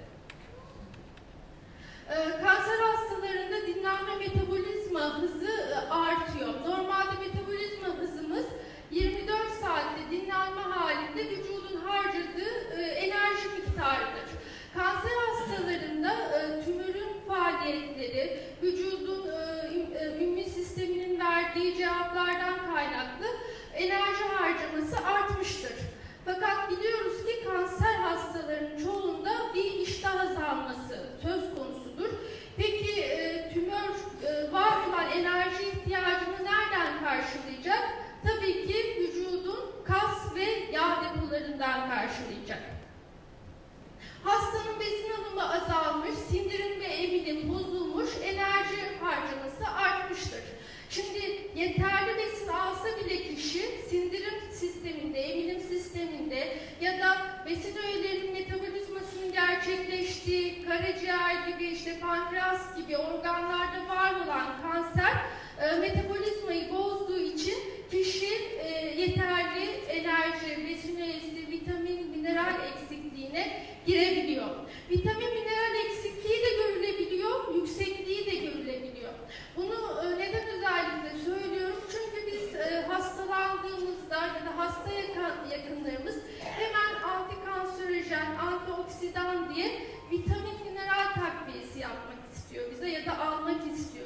Ee, kanser hastalarında dinlenme metabolizma hızı artıyor. Normalde metabolizma hızımız yirmi dört saatte dinlenme halinde vücudun harcadığı e, enerji miktarıdır. Kanser hastalarında e, tümörün faaliyetleri, vücudun e, immün sisteminin verdiği cevaplardan kaynaklı enerji harcaması artmıştır. Fakat biliyoruz ki kanser hastalarının çoğunda bir iştah azalması söz konusudur. Peki e, tümör e, var olan enerji ihtiyacını nereden karşılayacak? Tabii ki vücudun kas ve yağ depolarından karşılayacak. Hastanın besin alımı azalmış, sindirim ve emilim bozulmuş, enerji harcaması artmıştır. Şimdi yeterli besin alsa bile kişi sindirim sisteminde, emilim sisteminde ya da besin öğelerinin metabolizmasının gerçekleştiği karaciğer gibi, işte pankreas gibi organlarda var olan kanser e, metabolizmayı bozduğu için kişi e, yeterli enerji, besin öğesi, vitamin, mineral eksikliğine girebiliyor. Vitamin, mineral eksikliği de görülebiliyor, yüksekliği de görülebiliyor. Bunu e, neden özellikle söylüyorum? Çünkü biz e, hastalandığımızda ya da hasta yakın, yakınlarımız hemen antikanserojen, antioksidan diye vitamin, mineral takviyesi yapmak istiyor bize ya da almak istiyor.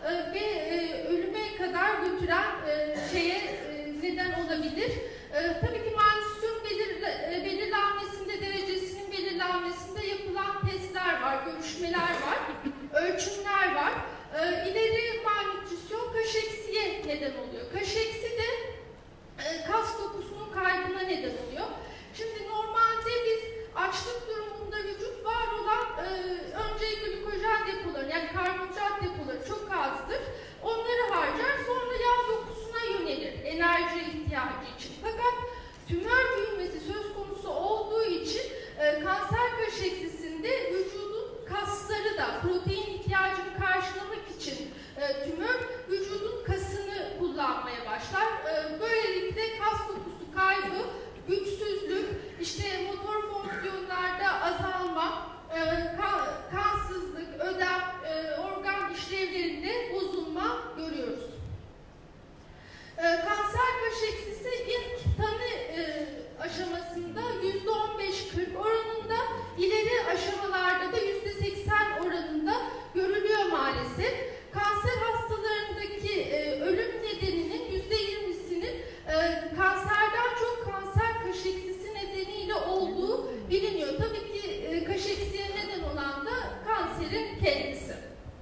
e, ve e, ölüme kadar götüren e, şeye e, neden olabilir. E, tabii ki malnütrisyon belir, e, belirlenmesinde, derecesinin belirlenmesinde yapılan testler var, görüşmeler var, ölçümler var. E, ileri malnütrisyon kaşeksiye neden oluyor. Kaşeksi de e, kas dokusunun kaybına neden oluyor. Şimdi normalde biz açlık durumunda vücut var olan e, önce glikojen depoları, yani karbonhidrat depoları çok azdır. Onları harcar, sonra yağ dokusuna yönelir enerji ihtiyacı için. Fakat tümör büyümesi söz konusu olduğu için e, kanser kaşeksisinde vücudun kasları da protein ihtiyacını karşılamak için e, tümör vücudun kasını kullanmaya başlar. E, böylelikle kas dokusu kaybı, güçsüzlük, işte motor fonksiyonlarda azalma, e, kan, kansızlık, ödem, e, organ işlevlerinde bozulma görüyoruz. E, kanser kaşeksisi ilk tanı e, aşamasında yüzde on beş kırk oranında, ileri aşamalarda da yüzde seksen oranında görülüyor maalesef. Kanser hastalarındaki e, ölüm nedeninin yüzde yirmisinin e, kanserden çok kanser kaşeksisi nedeniyle olduğu biliniyor. Tabii ki e, kaşeksiye neden olan da kanserin kendisi.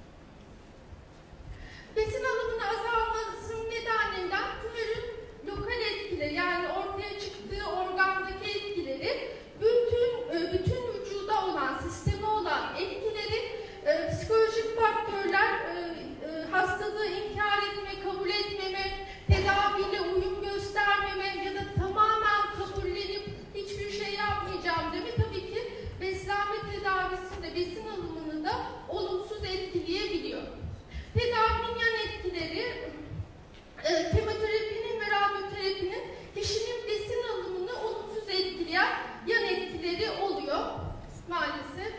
Besin alımının azalmasının nedeninden tümörün lokal etkileri, yani ortaya çıktığı organdaki etkileri, bütün e, bütün vücuda olan, sisteme olan etkileri, e, psikolojik faktörler, e, e, hastalığı inkar etme, kabul etmeme, tedaviyle uyum göstermeme ya da tamamen kabullenip hiçbir şey yapmayacağım deme, tabii ki beslenme tedavisinde besin alımını da olumsuz etkileyebiliyor. Tedavinin yan etkileri, e, kemoterapinin ve radyoterapinin kişinin besin alımını olumsuz etkileyen yan etkileri oluyor maalesef.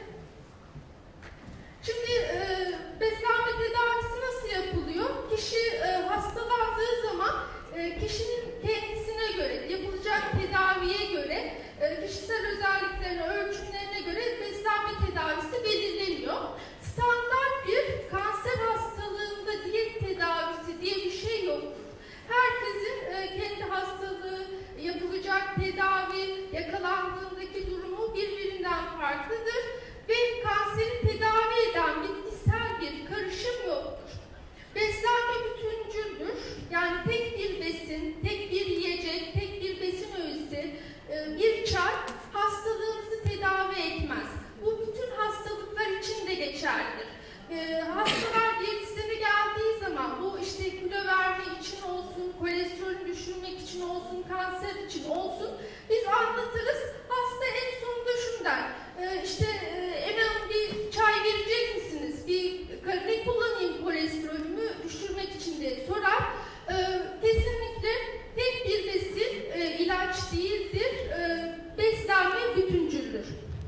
Şimdi e, beslenme tedavisi nasıl yapılıyor? Kişi e, hastalandığı zaman e, kişinin kendisine göre, yapılacak tedaviye göre, e, kişisel özelliklerine, ölçümlerine göre beslenme tedavisi belirleniyor. Standart bir kanser hastalığında diyet tedavisi diye bir şey yoktur. Herkesin e, kendi hastalığı, yapılacak tedavi, yakalandığındaki durumu birbirinden farklıdır ve kanseri tedavi eden bitkisel bir karışım yoktur. Beslenme bütüncüldür. Yani tek bir besin, tek bir yiyecek, tek bir besin öğesi, e, bir çay hastalığınızı tedavi etmez. Bu bütün hastalıklar için de geçerlidir. E, hastalar diyetisyene geldiği zaman bu işte kilo verme için olsun, kolesterolü düşürmek için olsun, kanser için olsun biz anlatırız. Hasta en sonunda şunu der, e, işte e, Emel bir çay verecek misiniz? Bir ne kullanayım kolesterolümü düşürmek için diye sorar. E, kesinlikle tek bir besin e, ilaç değildir. E, beslenme bütüncüldür.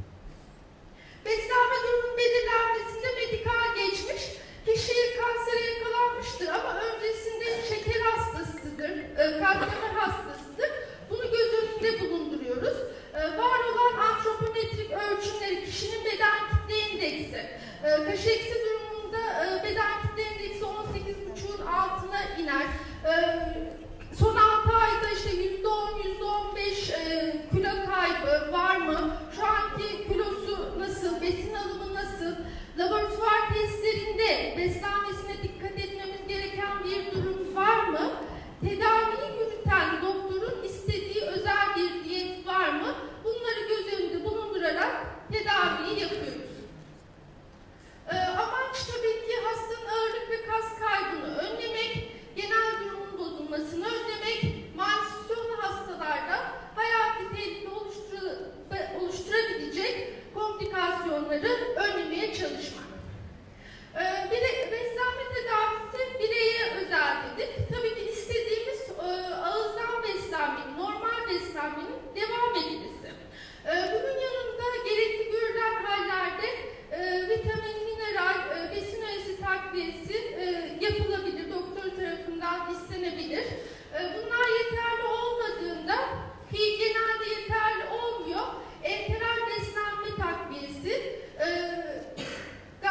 Beslenme durumunun belirlenmesinde medikal geçmiş. Kişi kansere yakalanmıştır ama öncesinde şeker hastasıdır, e, kalp damar hastasıdır. Bunu göz önünde bulunduruyoruz. E, var olan antropometrik ölçümleri, kişinin beden kitle indeksi, e, kaşeksi durumunda e, beden kitle indeksi on sekiz buçuğun altına iner. E, son altı ayda işte yüzde on, yüzde on beş e, kilo kaybı var mı? Şu anki kilosu nasıl? Besin alımı nasıl? Laboratuvar testlerinde beslenmesine dikkat etmemiz gereken bir durum var mı? Tedaviyi yürüten doktorun istediği özel bir diyet var mı? Bunları göz önünde bulundurarak tedaviyi yapıyoruz. Ee, amaç tabii ki hastanın ağırlık ve kas kaybını önlemek, genel durumun bozulmasını önlemek, malnütrisyonlu hastalarda hayati tehlike oluşturabilecek komplikasyonları önlemeye çalışmak. Ee, bire, beslenme tedavisi bireye özel dedik. Tabii ki istediğimiz e, ağızdan beslenmenin, normal beslenmenin devam edilmesi. E, bunun yanında gerekli görülen hallerde e, vitamin, mineral, e, besin öğesi takviyesi e, yapılabilir, doktor tarafından istenebilir. E, bunlar yeterli olmadığında, ki genelde yeterli olmuyor, enteral beslenme takviyesi e,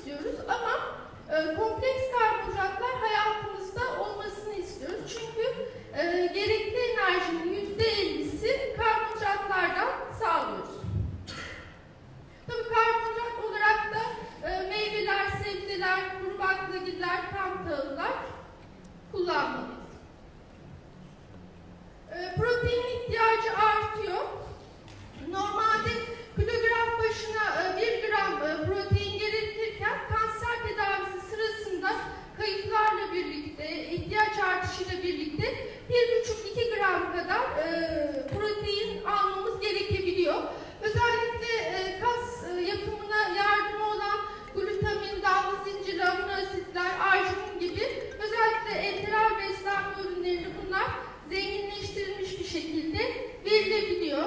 istiyoruz ama e, kompleks karbonhidratlar hayatımızda olmasını istiyoruz. Çünkü e, gerekli enerjinin yüzde ellisi karbonhidratlardan sağlıyoruz. Tabii karbonhidrat olarak da e, meyveler, sebzeler, kuru baklagiller, tam tahıllar kullanmalıyız. E, protein ihtiyacı artıyor. Normalde kilogram başına e, bir gram e, protein gerekirken kanser tedavisi sırasında kayıplarla birlikte, ihtiyaç artışıyla birlikte bir buçuk iki gram kadar e, protein almamız gerekebiliyor. Özellikle e, kas e, yapımına yardımı olan glutamin, dallı zincirli amino asitler, arginin gibi özellikle enteral beslenme ürünlerinde bunlar zenginleştirilmiş bir şekilde verilebiliyor.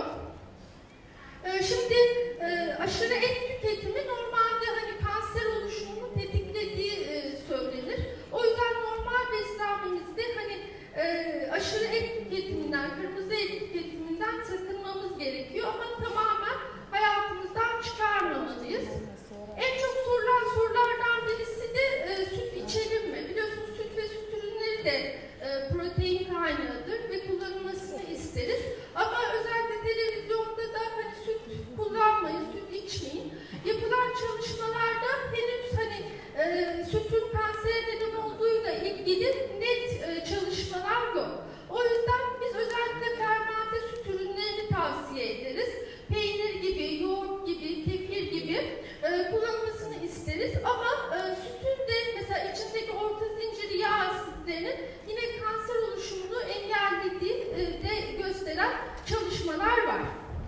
E, şimdi e, aşırı et tüketimi normalde hani kanser oluşumunu tetiklediği e, söylenir. O yüzden normal beslenmemizde hani e, aşırı et tüketiminden, kırmızı et tüketiminden sakınmamız gerekiyor ama tamamen hayatımızdan çıkarmamalıyız. En çok sorulan sorulardan birisi de e, süt içelim mi? Biliyorsunuz süt ve süt ürünleri de e, protein kaynağıdır ve kullanılmasını isteriz. Ama özellikle televizyonda da hani süt kullanmayın, süt içmeyin. Yapılan çalışmalarda henüz hani e, sütün kansere neden olduğuyla ilgili net e, çalışmalar yok. O yüzden biz özellikle fermente süt ürünlerini tavsiye ederiz. Peynir gibi, yoğurt gibi, kefir gibi e, kullanılmasını isteriz. Ama e, sütün de mesela içindeki orta zincirli yağ asitlerinin yine kanser oluşumunu engellediği e, de gösteren çalışmalar var.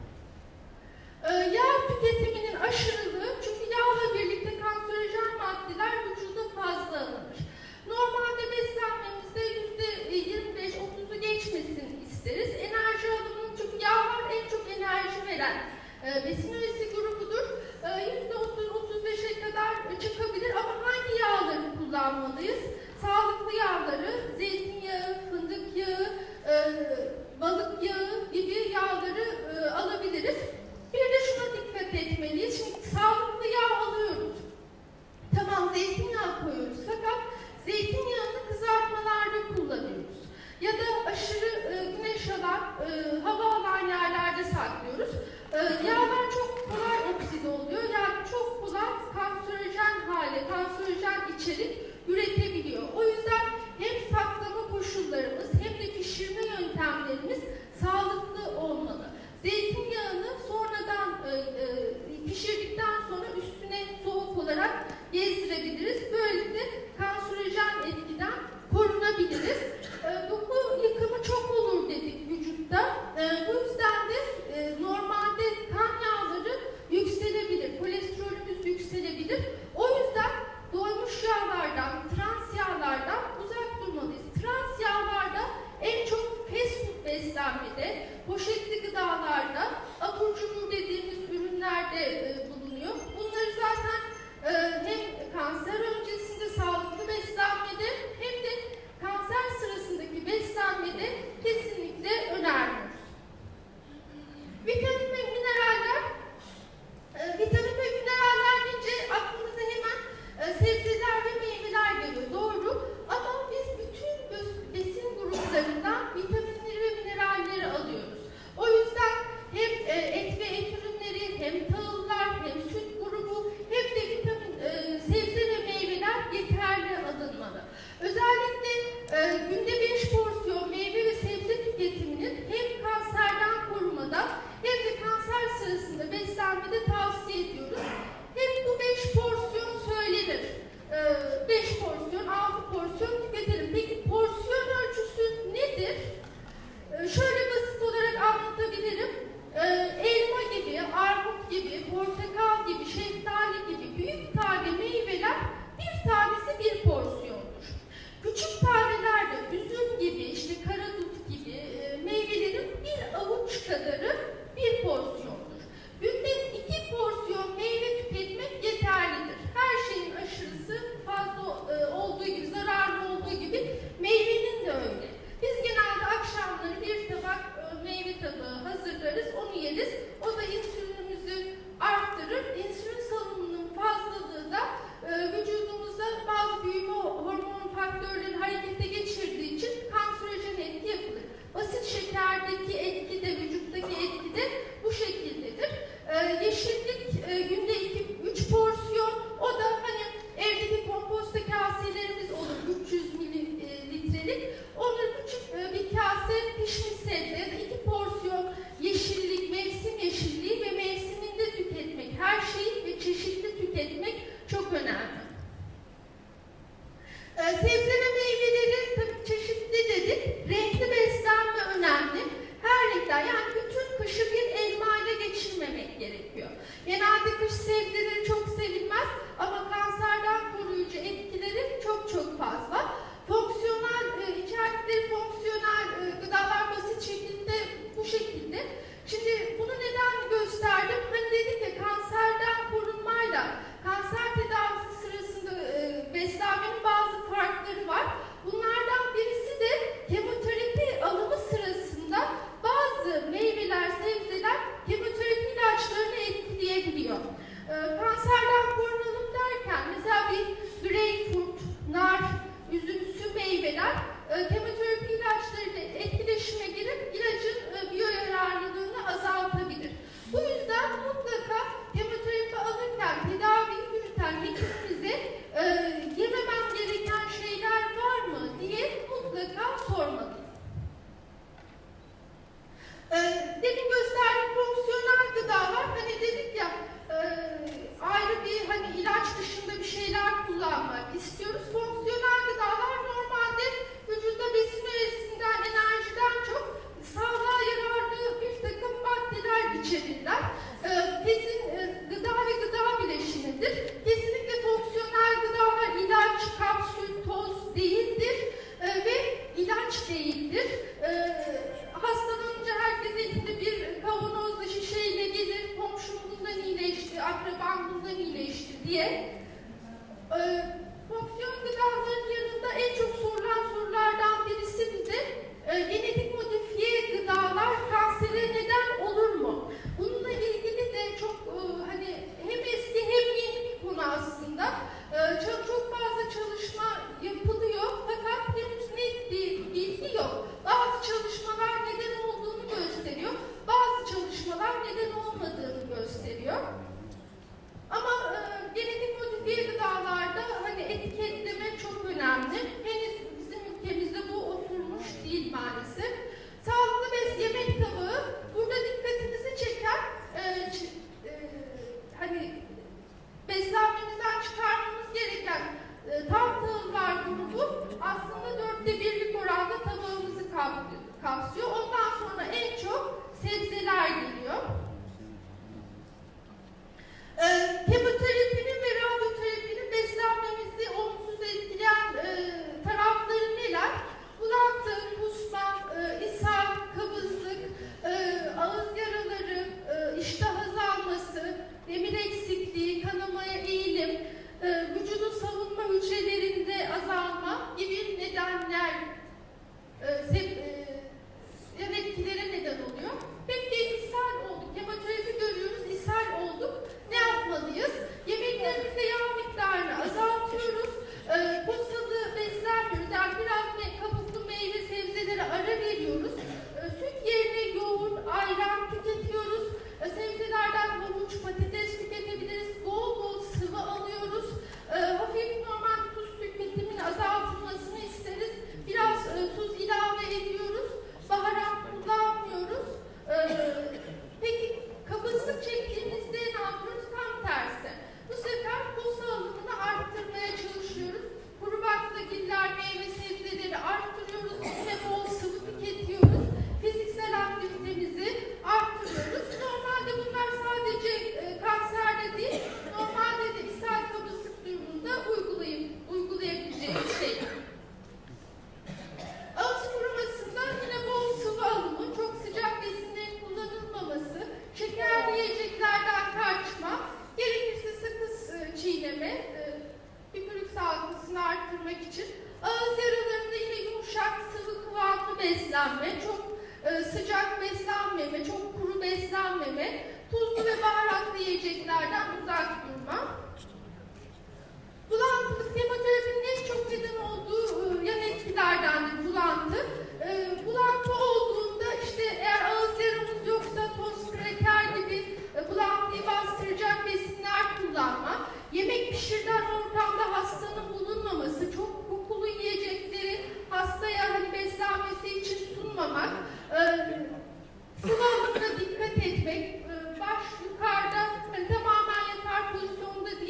E, yağ tüketiminin aşırılığı, çünkü yağla birlikte kanserojen maddeler vücuda fazla alınır. Normalde beslenmemizde yüzde yirmi beş otuzu geçmesini isteriz. Enerji alımının, çünkü yağlar en çok enerji veren e, besin öğesi grubudur. yüzde otuz otuz beşe kadar çıkabilir ama hangi yağları kullanmalıyız? Sağlıklı yağları, zeytinyağı, fındık yağı, e, balık yağı gibi yağları e, alabiliriz. Bir de şuna dikkat etmeliyiz. Şimdi sağlıklı yağ alıyoruz. Tamam, zeytinyağı koyuyoruz fakat zeytinyağını kızartmalarda kullanıyoruz. Ya da aşırı e, güneş alan, e, hava alan yerlerde saklıyoruz. E, yağlar çok kolay okside oluyor. Yani çok kolay kanserojen hale, kanserojen içerik üretebiliyor. O yüzden hem saklama koşullarımız hem de pişirme yöntemlerimiz sağlıklı olmalı. Zeytinyağını sonradan e, e, pişirdikten sonra üstüne soğuk olarak gezdirebiliriz. Böylelikle kanserojen etkiden korunabiliriz. E, doku yıkımı çok olur dedik vücutta. E, bu yüzden de e, normalde kan yağları yükselebilir, kolesterolümüz yükselebilir. O yüzden doymuş yağlardan kanserden korunalım derken mesela bir greyfurt, nar, üzümsü meyveler e, kemoterapi ilaçlarıyla etkileşime girip ilacın e, biyoyararlılığını azaltabilir. Bu yüzden mutlaka kemoterapi alırken tedavi yürüten hekimimize e, yememem gereken şeyler var mı diye mutlaka sormalıyız. E, demin gösterdiğim fonksiyonel gıdalar, hani dedik ya e, ayrı bir hani ilaç dışında bir şeyler kullanmak istiyoruz. Fonksiyonel gıdalar normalde vücuda besin öğesinden, enerjiden çok sağlığa yararlı bir takım maddeler içerirler. E, kesin e, gıda ve gıda bileşimidir. Kesinlikle fonksiyonel gıdalar ilaç, kapsül, toz değildir e, ve ilaç değildir. E, hastalanınca herkes elinde bir kavanozla şişeyle gelir, komşum bundan iyileşti, akrabam bundan iyileşti diye. E, fonksiyon gıdaların yanında en çok sorulan sorulardan birisi bize e, genetik modifiye gıdalar kansere neden olur mu? Bununla ilgili de çok e, hani hem eski hem yeni bir konu aslında. E, çok, çok fazla çalışma yapılıyor fakat henüz net bir bilgi yok. Bazı çalışmalar neden olduğunu gösteriyor, bazı çalışmalar neden olmadığını gösteriyor. Ama e, genetik modifiye gıdalarda hani etiketleme çok önemli. Henüz bizim ülkemizde bu oturmuş değil maalesef. Sağlıklı bes yemek tabağı burada dikkatinizi çeken e, e, hani beslenmemizden çıkarmamız gereken e, tam tahıllar grubu aslında dörtte birlik oranda tabağımızı kapsıyor. Ondan sonra en çok sebzeler geliyor. E, kemoterapinin ve radyoterapinin beslenmemizi olumsuz etkileyen e, tarafları neler? Bulantı, kusma, e, ishal, kabızlık, e, ağız yaraları, e, iştah azalması, demir eksikliği, kanamaya eğilim, e, vücudun savunma hücrelerinde azalma gibi nedenler e, seb, e, etkilere neden oluyor. Peki ishal olduk, kemoterapi görüyoruz, ishal olduk. Ne yapmalıyız? Yemeklerimizde yağ miktarını azaltıyoruz. E, posalı beslenmiyoruz. Yani biraz me kabuklu meyve sebzelere ara veriyoruz. E, süt yerine yoğurt, ayran tüketiyoruz. E, sebzelerden havuç, patates tüketebiliriz. Bol bol sıvı alıyoruz. E, hafif normal tuz tüketiminin azaltılmasını isteriz. Biraz e, tuz ilave ediyoruz. Baharat kullanmıyoruz. E, peki kabızlık çektiğimizde ne yapıyoruz? Tam tersi. Bu sefer posa alımını arttırmaya çalışıyoruz. Kuru baklagiller, meyve sebzeleri arttırıyoruz. Yine bol sıvı tüketiyoruz. Fiziksel aktivitemizi arttırıyoruz. Normalde bunlar sadece e, kanserde değil, normalde de ishal kabızlık durumunda uygulayıp, uygulayabileceğimiz şey. Ağız kurumasında yine bol sıvı alımı, çok sıcak besinlerin kullanılmaması, şekerli yiyeceklerden kaçma, gerekirse sakız e, çiğneme, e, tükürük salgısını arttırmak için. Ağız yaralarında yine yumuşak, sıvı kıvamlı beslenme, çok e, sıcak beslenmeme, çok kuru beslenmeme, tuzlu ve baharatlı yiyeceklerden uzak durma. Bulantı, kemoterapinin en çok neden olduğu e, yan etkilerdendir bulantı. E, bulantı olduğunda işte eğer ağız yaramız yoksa toz, kraker gibi e, bulantıyı bastıracak besinler kullanma. Yemek pişirilen ortamda hastanın bulunmaması, çok kokulu yiyecekleri hastaya hani beslenmesi için sunmamak, e, sıvı alımına dikkat etmek, e, baş yukarıda hani tamamen yatar pozisyonda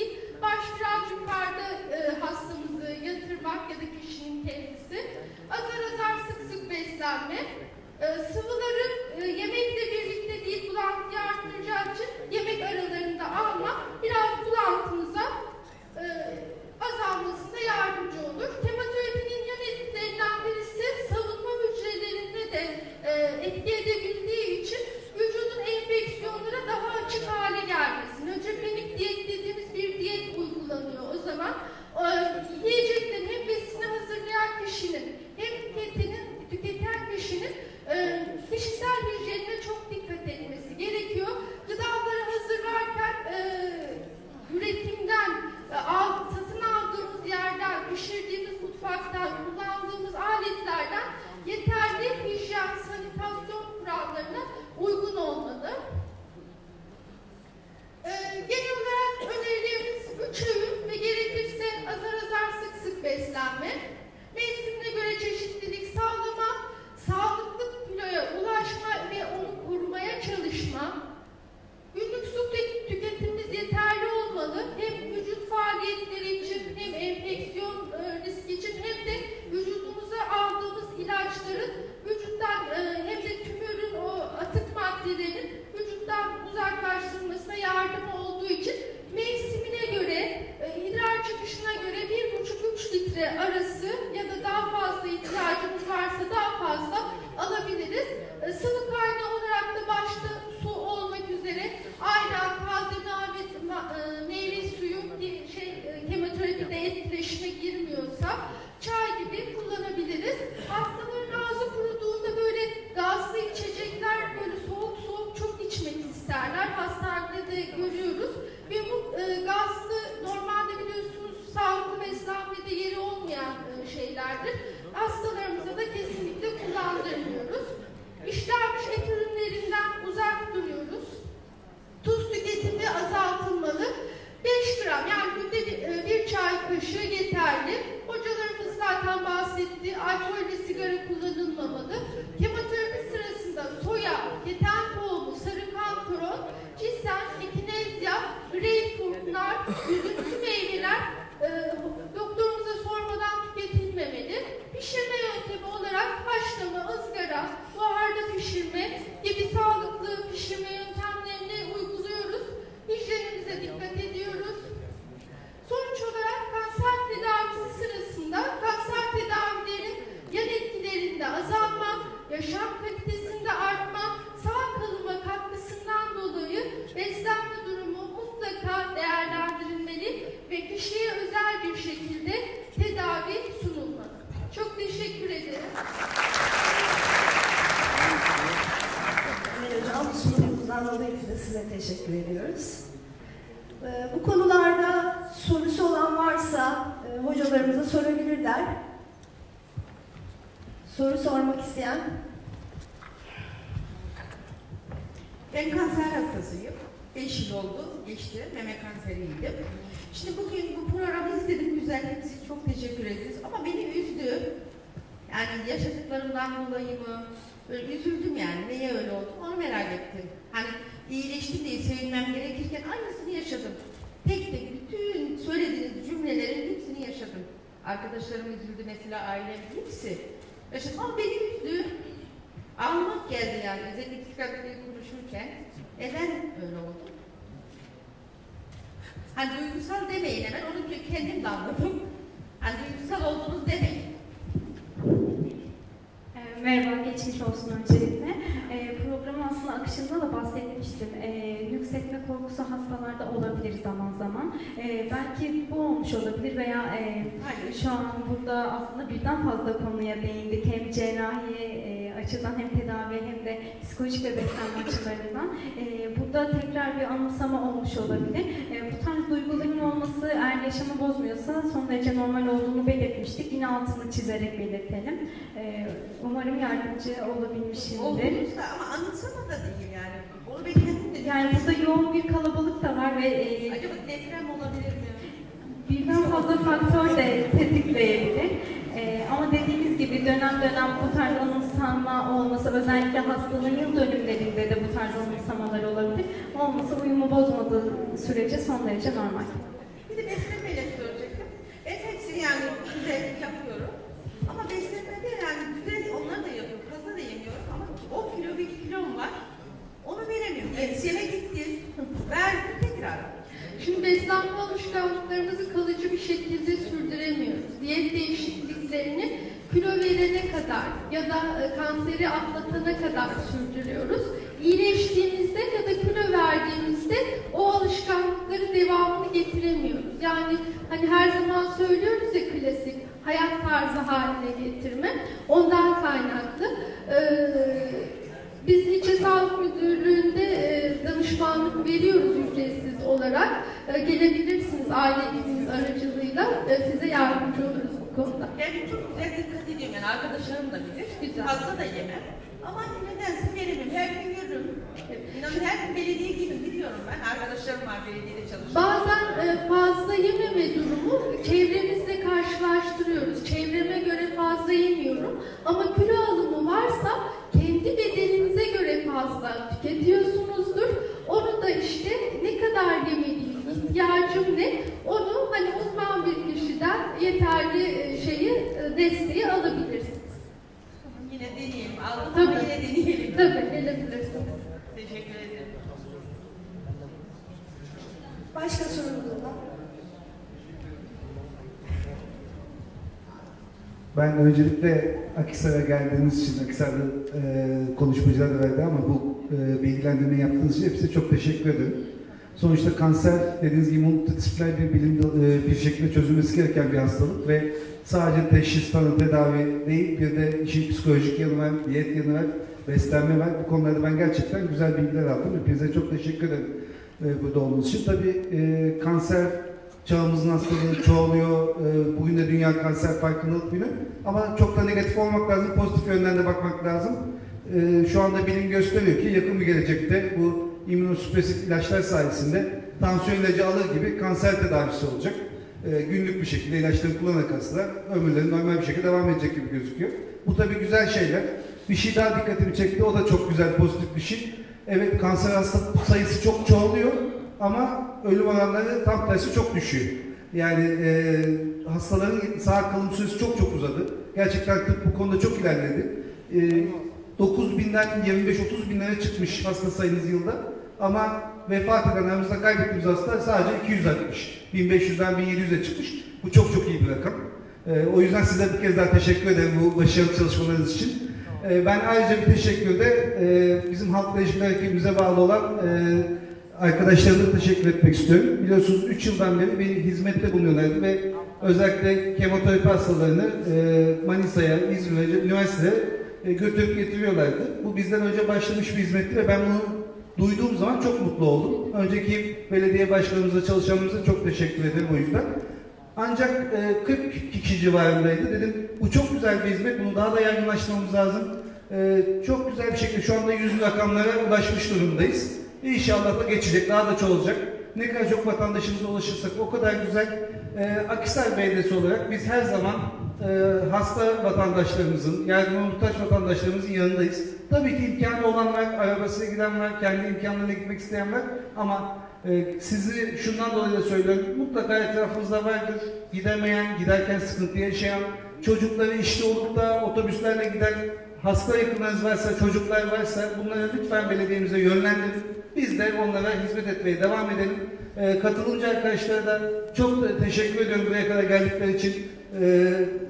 olursa çay gibi kullanabiliriz. Hastaların ağzı kuruduğunda böyle gazlı içecekler, böyle soğuk soğuk çok içmek isterler. Hastanede de görüyoruz. Ve bu e, gazlı normalde biliyorsunuz sağlıklı beslenmede yeri olmayan e, şeylerdir. Hastalarımıza da kesinlikle kullandırmıyoruz. İşlenmiş et ürünlerinden uzak duruyoruz. Tuz tüketimi azaltılmalı. beş gram yani günde bir, bir çay kaşığı yeterli. Hocalarımız zaten bahsetti. Alkol ve sigara kullanılmamalı. Kemoterapi sırasında soya, keten tohumu, sarı kantaron, cisem, ekinezya, greyfurt, nar, üzümlü meyveler e, doktorumuza sormadan tüketilmemeli. Pişirme yöntemi olarak haşlama, ızgara, buharda pişirme gibi sağlıklı pişirme yöntemlerini uyguluyoruz. Hijyenimize dikkat ediyoruz. Sonuç olarak kanser tedavisi sırasında kanser tedavilerin yan etkilerinde azalma, yaşam kalitesinde artma, sağ kalıma katkısından dolayı beslenme durumu mutlaka değerlendirilmeli ve kişiye özel bir şekilde tedavi sunulmalı. Çok teşekkür ederim. Evet hocam, sunumunuzdan dolayı biz de size teşekkür ediyoruz. Ee, bu konularda sorusu olan varsa e, hocalarımıza sorabilirler. Soru sormak isteyen? Ben kanser hastasıyım. beş yıl oldu, geçti. Meme kanseriydim. Şimdi bugün bu programı izledim, güzel. Hepsi çok teşekkür ederiz. Ama beni üzdü. Yani yaşadıklarımdan dolayı mı? Böyle üzüldüm yani. Neye öyle oldu? Onu merak ettim. Hani iyileştim diye sevinmem gerekirken aynısını yaşadım. Tek tek bütün söylediğiniz cümlelerin hepsini yaşadım. Arkadaşlarım üzüldü mesela, ailem hepsi. Yaşadım ama beni üzdü. Ağlamak geldi yani. Özellikle psikiyatriyle konuşurken. Neden öyle oldu? Hani duygusal demeyin hemen. Onu kendim de anladım. Hani duygusal olduğunuz demeyin. Merhaba, geçmiş olsun öncelikle. E, programın aslında akışında da bahsetmiştim. E, yükseltme korkusu hastalarda olabilir zaman zaman. E, belki bu olmuş olabilir veya e, şu an burada aslında birden fazla konuya değindik. Hem cerrahi e, açıdan hem tedavi hem de psikolojik ve beslenme açılarından. E, burada tekrar bir anımsama olmuş olabilir. E, bu tarz duyguların olması eğer yaşamı bozmuyorsa son derece normal olduğunu belirtmiştik. Yine altını çizerek belirtelim. E, umarım yardımcı olabilmişimdir. Olursa ama anımsama da değil yani. Onu ben kendim de yani burada yoğun bir kalabalık da var ve e, acaba deprem olabilir mi? birden fazla faktör de tetikleyebilir. E, ama dediğimiz gibi dönem dönem bu tarz anımsama olması, özellikle hastalığın yıl dönümlerinde de bu tarz anımsamalar olabilir. Olmasa uyumu bozmadığı sürece son derece normal. Bir de beslenmeyle söyleyecektim. Ben hepsini yani güzel yapıyorum. Ama beslenmede yani güzel onları da yapıyorum. Fazla da yemiyorum ama on kilo bir kilom var. Onu veremiyorum. Yetişene gitti. Verdim tekrar. Şimdi beslenme alışkanlıklarımızı kalıcı bir şekilde sürdüremiyoruz. Diyet değişikliklerini kilo verene kadar ya da kanseri atlatana kadar sürdürüyoruz. İyileştiğimizde ya da kilo verdiğimizde o alışkanlıkları devamını getiremiyoruz. Yani hani her zaman söylüyoruz ya klasik hayat tarzı haline getirme. Ondan kaynaklı. Ee, Biz İlçe Sağlık Müdürlüğü'nde e, danışmanlık veriyoruz ücretsiz olarak. E, gelebilirsiniz aile hekimimiz aracılığıyla. E, size yardımcı oluruz bu konuda. Ben çok güzel dikkat ediyorum yani arkadaşlarım da bilir. Güzel. Fazla da yemem. Ama nedense veremem. Her gün yürürüm. İnanın her gün belediye gibi gidiyorum ben. Arkadaşlarım var belediyede çalışıyor. Bazen e, fazla yememe durumu çevremizle karşılaştırıyoruz. Çevreme göre fazla yemiyorum. Ama kilo alımı varsa kendi bedeninize göre fazla tüketiyorsunuzdur. Onu da işte ne kadar yemeliyim, ihtiyacım ne, onu hani uzman bir kişiden yeterli şeyi, desteği alabilirsiniz. Yine deneyelim. Aldım Tabii. ama yine deneyelim. Tabii, gelebilirsiniz. Teşekkür ederim. Başka sorunuz olan? Ben öncelikle Akhisar'a geldiğiniz için, Akhisar'da e, konuşmacılar da verdi ama bu e, bilgilendirmeyi yaptığınız için hepsine çok teşekkür ederim. Sonuçta kanser dediğiniz gibi multidisipliner bir bilim e, bir şekilde çözülmesi gereken bir hastalık ve Sadece teşhis, tanı, tedavi değil, bir de işin psikolojik yanı var, diyet yanı var, beslenme var. Bu konularda ben gerçekten güzel bilgiler aldım. Hepinize çok teşekkür ederim e, burada olduğunuz için. Tabii e, kanser çağımızın hastalığı çoğalıyor. E, bugün de Dünya Kanser Farkındalık Günü. Ama çok da negatif olmak lazım, pozitif yönden de bakmak lazım. E, şu anda bilim gösteriyor ki yakın bir gelecekte bu immünosüpresif ilaçlar sayesinde tansiyon ilacı alır gibi kanser tedavisi olacak. E, günlük bir şekilde ilaçları kullanan hastalar ömürleri normal bir şekilde devam edecek gibi gözüküyor. Bu tabii güzel şeyler. Bir şey daha dikkatimi çekti, o da çok güzel, pozitif bir şey. Evet, kanser hasta sayısı çok çoğalıyor ama ölüm oranları tam tersi çok düşüyor. Yani e, hastaların sağ kalım süresi çok çok uzadı. Gerçekten tıp bu konuda çok ilerledi. E, dokuz binden yirmi beş otuz binlere çıkmış hasta sayımız yılda. Ama vefat eden, aramızda kaybettiğimiz hastalar sadece iki yüz altmış. bin beş yüzden bin yedi yüze çıkmış. Bu çok çok iyi bir rakam. E, o yüzden size bir kez daha teşekkür ederim bu başarılı çalışmalarınız için. E, ben ayrıca bir teşekkür de e, bizim halkla ilişkiler ekibimize bağlı olan e, arkadaşlarıma teşekkür etmek istiyorum. Biliyorsunuz üç yıldan beri bir hizmette bulunuyorlardı ve özellikle kemoterapi hastalarını e, Manisa'ya, İzmir'e, üniversiteye e, götürüp getiriyorlardı. Bu bizden önce başlamış bir hizmetti ve ben bunu duyduğum zaman çok mutlu oldum. Önceki belediye başkanımıza, çalışanlarımıza çok teşekkür ederim o yüzden. Ancak e, kırk iki kişi civarındaydı. Dedim bu çok güzel bir hizmet, bunu daha da yaygınlaştırmamız lazım. E, çok güzel bir şekilde şu anda yüzlü rakamlara ulaşmış durumdayız. İnşallah da geçecek, daha da çoğalacak. Ne kadar çok vatandaşımıza ulaşırsak o kadar güzel. E, Akhisar Belediyesi olarak biz her zaman e, hasta vatandaşlarımızın, yardıma muhtaç vatandaşlarımızın yanındayız. Tabii ki imkanı olan var, arabasına giden var, kendi imkanlarına gitmek isteyen var ama e, sizi şundan dolayı da söylüyorum, mutlaka etrafınızda vardır, gidemeyen, giderken sıkıntı yaşayan, çocukları işte olup da otobüslerle giden hasta yakınlarınız varsa, çocuklar varsa bunları lütfen belediyemize yönlendirin. Biz de onlara hizmet etmeye devam edelim. E, katılımcı arkadaşlara da çok teşekkür ediyorum buraya kadar geldikleri için. E,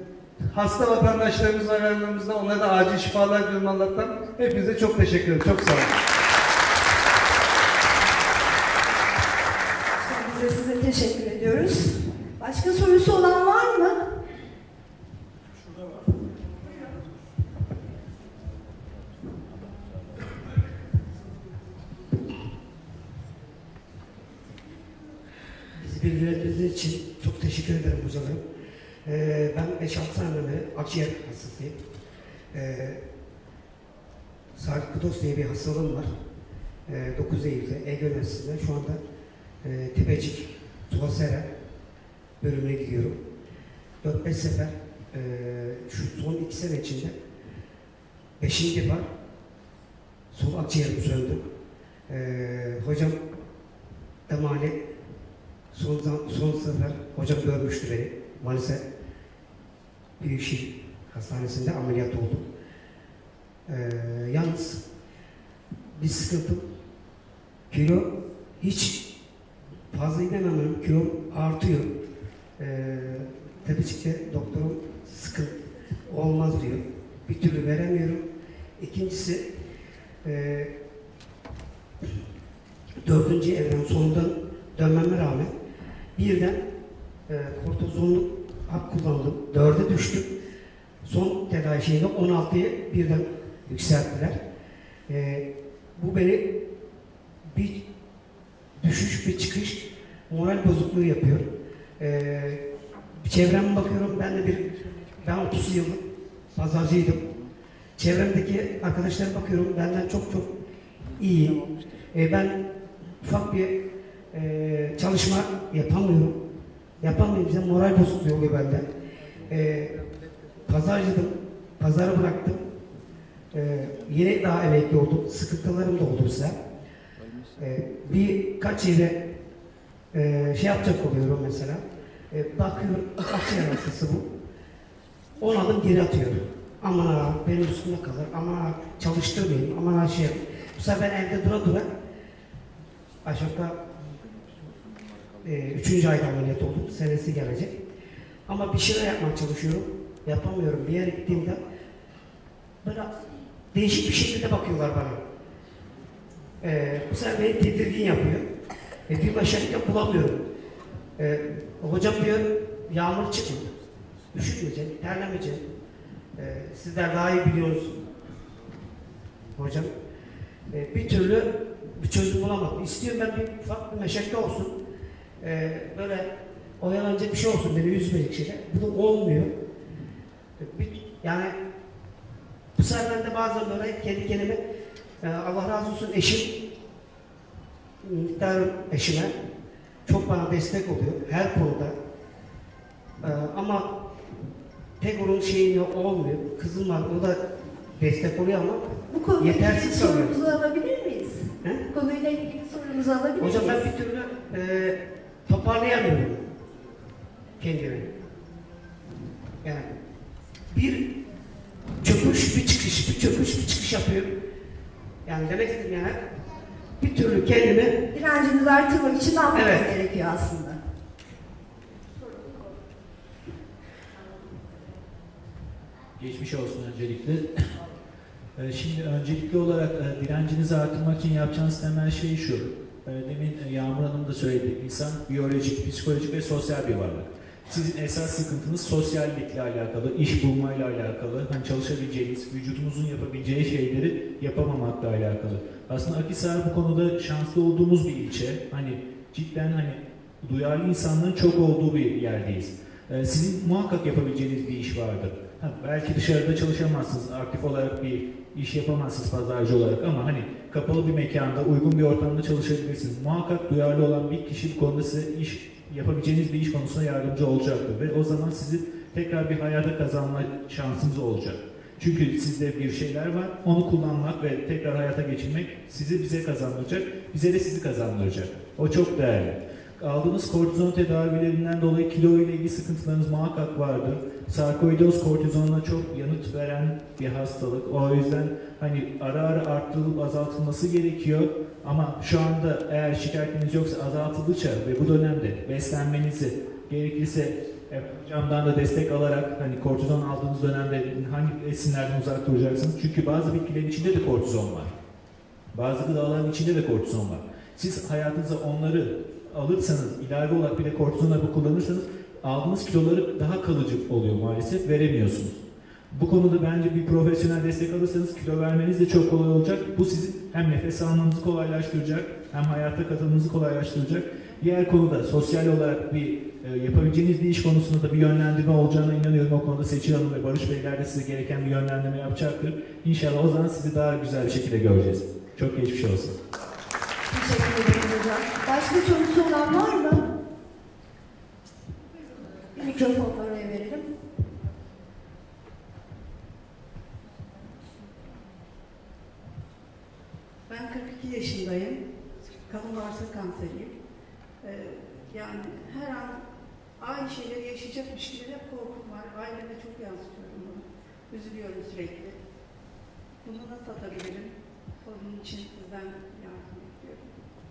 hasta vatandaşlarımız var aramızda, onlara da acil şifalar diliyorum Allah'tan. Hepinize çok teşekkür ederim. Çok sağ olun. Biz de size teşekkür ediyoruz. Başka sorusu olan var mı? Bizi bilgilendirdiğiniz için çok teşekkür ederim hocalarım. Ee, ben beş altı senede akciğer hastasıyım. Ee, Sarkoidoz diye bir hastalığım var. Ee, dokuz Eylül'de Ege Üniversitesi'nde şu anda e, Tepecik, Tulasera bölümüne gidiyorum. dört beş sefer e, şu son iki sene içinde beşinci defa sol akciğerim söndü. Ee, hocam damali son, son sefer hocam görmüştü beni. Manisa Büyükşehir Hastanesi'nde ameliyat oldum. Ee, yalnız bir sıkıntım, kilo hiç fazla inanamıyorum, kilo artıyor. Ee, Tepecik'te doktorum sıkıntı olmaz diyor. Bir türlü veremiyorum. İkincisi e, dördüncü evren sonundan dönmeme rağmen birden e, kortizonlu hap kullandım. Dörde düştüm. Son tedavi şeyinde on altıya birden yükselttiler. E, bu beni bir düşüş, bir çıkış, moral bozukluğu yapıyor. E, çevreme bakıyorum, ben de bir, ben otuz yıllık pazarcıydım. Çevremdeki arkadaşlara bakıyorum, benden çok çok iyi. E, ben ufak bir e, çalışma yapamıyorum. Yapamayınca moral bozukluğu oluyor bende. E, pazarcıydım, pazarı bıraktım. E, yeni daha emekli oldum, sıkıntılarım da oldu bize. E, birkaç yere e, şey yapacak oluyorum mesela. E, bakıyorum, akciğer hastası bu. On adım geri atıyorum. Aman ha, benim üstümde kalır, aman ha, çalıştırmayayım, aman ha şey. Bu sefer evde dura dura aşağı e, üçüncü ayda ameliyat oldum, senesi gelecek. Ama bir şeyler yapmaya çalışıyorum, yapamıyorum. Bir yere gittiğimde böyle değişik bir şekilde bakıyorlar bana. E, bu sefer beni tedirgin yapıyor. E, bir başarıya bulamıyorum. E, hocam diyor, yağmur çıkmıyor. üşütmeyeceksin, terlemeyeceksin. Ee, sizler daha iyi biliyorsunuz hocam. Ee, bir türlü bir çözüm bulamadım. İstiyorum ben bir ufak bir meşakkatli olsun. Ee, böyle oyalanacak bir şey olsun, beni üzmeyecek şeyler. Bu da olmuyor. Bir, yani bu sefer ben de bazen böyle kendi kendime e, Allah razı olsun eşim, miktarım eşime çok bana destek oluyor her konuda. Ee, ama tek onun şeyi olmuyor. Kızım var, o da destek oluyor ama Bu konuyla yetersiz ilgili kalıyor. sorumuzu alabilir miyiz? He? Konuyla ilgili sorumuzu alabilir Hocam miyiz? ben bir türlü e, toparlayamıyorum kendimi. Yani bir çöküş, bir çıkış, bir çöküş, bir çıkış yapıyorum. Yani demek istedim yani bir türlü kendimi... Direncinizi artırmak için ne yapmamız Evet. gerekiyor aslında? Geçmiş olsun öncelikle. Ee, Şimdi öncelikli olarak e, direncinizi artırmak için yapacağınız temel şey şu. E, Demin e, Yağmur Hanım da söyledi. İnsan biyolojik, psikolojik ve sosyal bir varlık. Sizin esas sıkıntınız sosyallikle alakalı, iş bulmayla alakalı, hani çalışabileceğiniz, vücudunuzun yapabileceği şeyleri yapamamakla alakalı. Aslında Akhisar bu konuda şanslı olduğumuz bir ilçe. Hani cidden hani duyarlı insanların çok olduğu bir yerdeyiz. Ee, Sizin muhakkak yapabileceğiniz bir iş vardır. Ha, belki dışarıda çalışamazsınız, aktif olarak bir iş yapamazsınız pazarcı olarak ama hani kapalı bir mekanda, uygun bir ortamda çalışabilirsiniz. Muhakkak duyarlı olan bir kişi bu konuda size iş yapabileceğiniz bir iş konusunda yardımcı olacaktır ve o zaman sizi tekrar bir hayata kazanma şansınız olacak. Çünkü sizde bir şeyler var, onu kullanmak ve tekrar hayata geçirmek sizi bize kazandıracak, bize de sizi kazandıracak. O çok değerli. Aldığınız kortizon tedavilerinden dolayı kilo ile ilgili sıkıntılarınız muhakkak vardır. Sarkoidoz kortizonla çok yanıt veren bir hastalık. O yüzden hani ara ara arttırılıp azaltılması gerekiyor. Ama şu anda eğer şikayetiniz yoksa azaltıldıkça ve bu dönemde beslenmenizi gerekirse e, hocamdan da destek alarak hani kortizon aldığınız dönemde hangi besinlerden uzak duracaksınız? Çünkü bazı bitkilerin içinde de kortizon var. Bazı gıdaların içinde de kortizon var. Siz hayatınıza onları alırsanız, ilave olarak bir de kortizon hapı kullanırsanız aldığınız kiloları daha kalıcı oluyor maalesef, veremiyorsunuz. Bu konuda bence bir profesyonel destek alırsanız kilo vermeniz de çok kolay olacak. Bu sizin hem nefes almanızı kolaylaştıracak, hem hayatta katılmanızı kolaylaştıracak. Diğer konuda sosyal olarak bir e, yapabileceğiniz bir iş konusunda da bir yönlendirme olacağına inanıyorum. O konuda Seçil Hanım ve Barış Beyler de size gereken bir yönlendirme yapacaktır. İnşallah o zaman sizi daha güzel bir şekilde göreceğiz. Çok geçmiş olsun. Teşekkür ederim hocam. Başka sorusu olan var mı? Bir mikrofonu oraya verelim. Ben kırk iki yaşındayım. Kadın bağırsak kanseriyim. Ee, yani her an aynı şeyleri yaşayacakmış gibi de korkum var. Aileme çok yansıtıyorum bunu. Üzülüyorum sürekli. Bunu nasıl atabilirim? Onun için sizden yardım istiyorum.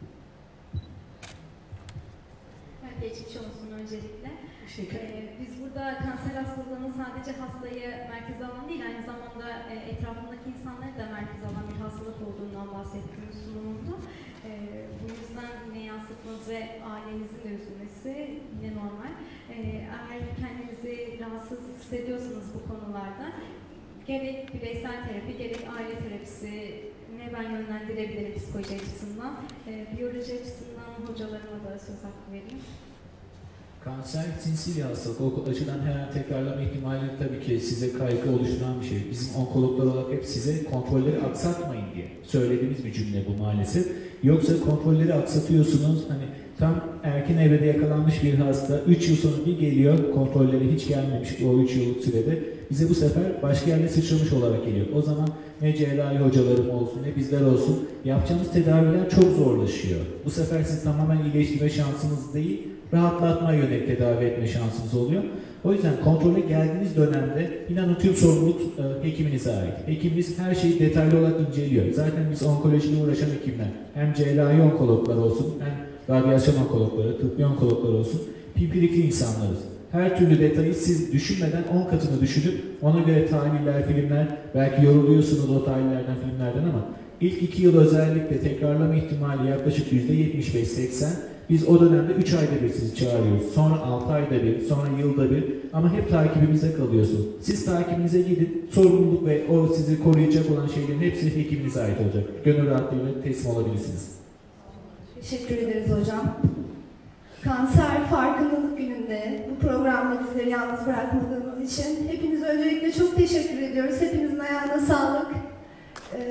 Ben geçmiş olsun öncelikle. Teşekkür ederim. Ee, biz burada kanser hastalığının sadece hastayı merkeze alan değil, aynı zamanda e, etrafındaki insanları da merkeze alan bir hastalık olduğundan bahsettiğimiz sunumunda. Ee, bu yüzden yine yansıtmanız ve ailenizin de üzülmesi yine normal. Ee, eğer kendinizi rahatsız hissediyorsanız bu konularda gerek bireysel terapi, gerek aile terapisi ne ben yönlendirebilirim psikoloji açısından. Ee, biyoloji açısından hocalarıma da söz hakkı vereyim. Kanser sinsi bir hastalık. O açıdan her an tekrarlama ihtimali tabii ki size kaygı oluşturan bir şey. Bizim onkologlar olarak hep size kontrolleri aksatmayın diye söylediğimiz bir cümle bu maalesef. Yoksa kontrolleri aksatıyorsunuz. Hani tam erken evrede yakalanmış bir hasta üç yıl sonra bir geliyor, kontrolleri hiç gelmemiş o üç yıllık sürede. Bize bu sefer başka yerde sıçramış olarak geliyor. O zaman ne cerrahi hocalarım olsun ne bizler olsun yapacağımız tedaviler çok zorlaşıyor. Bu sefer sizi tamamen iyileştirme şansınız değil, rahatlatma yönelik tedavi etme şansınız oluyor. O yüzden kontrole geldiğiniz dönemde inanın tüm sorumluluk e, hekiminize ait. Hekimimiz her şeyi detaylı olarak inceliyor. Zaten biz onkolojiyle uğraşan hekimler, hem cerrahi onkologlar olsun, hem radyasyon onkologları, tıbbi onkologlar olsun, pimpirikli insanlarız. Her türlü detayı siz düşünmeden on katını düşünüp ona göre tahliller, filmler, belki yoruluyorsunuz o tahlillerden, filmlerden ama ilk iki yıl özellikle tekrarlama ihtimali yaklaşık yüzde yetmiş beş seksen Biz o dönemde üç ayda bir sizi çağırıyoruz. Sonra altı ayda bir, sonra yılda bir ama hep takibimizde kalıyorsun. Siz takibinize gidin, sorumluluk ve o sizi koruyacak olan şeylerin hepsi hekiminize ait olacak. Gönül rahatlığıyla teslim olabilirsiniz. Teşekkür ederiz hocam. Kanser Farkındalık Günü'nde bu programda bizleri yalnız bırakmadığınız için hepinize öncelikle çok teşekkür ediyoruz. Hepinizin ayağına sağlık. Ee,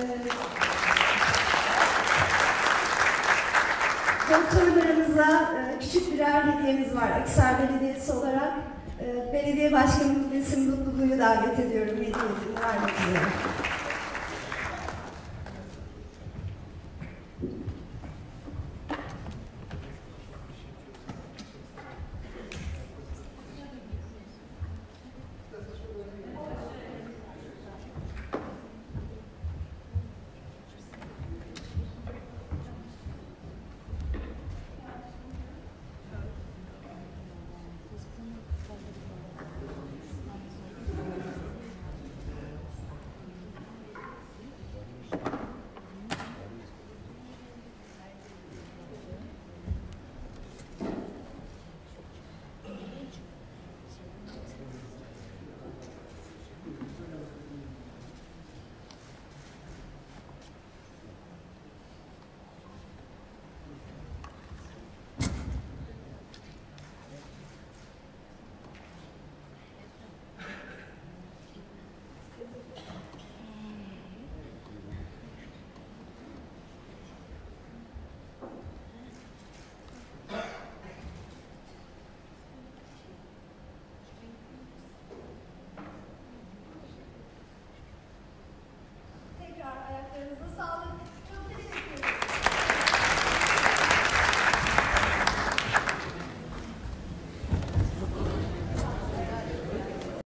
doktorlarımıza e, küçük birer hediyemiz var. Akhisar Belediyesi olarak e, belediye başkanımız Besim Mutlu'yu davet ediyorum. Hediyesini vermek üzere.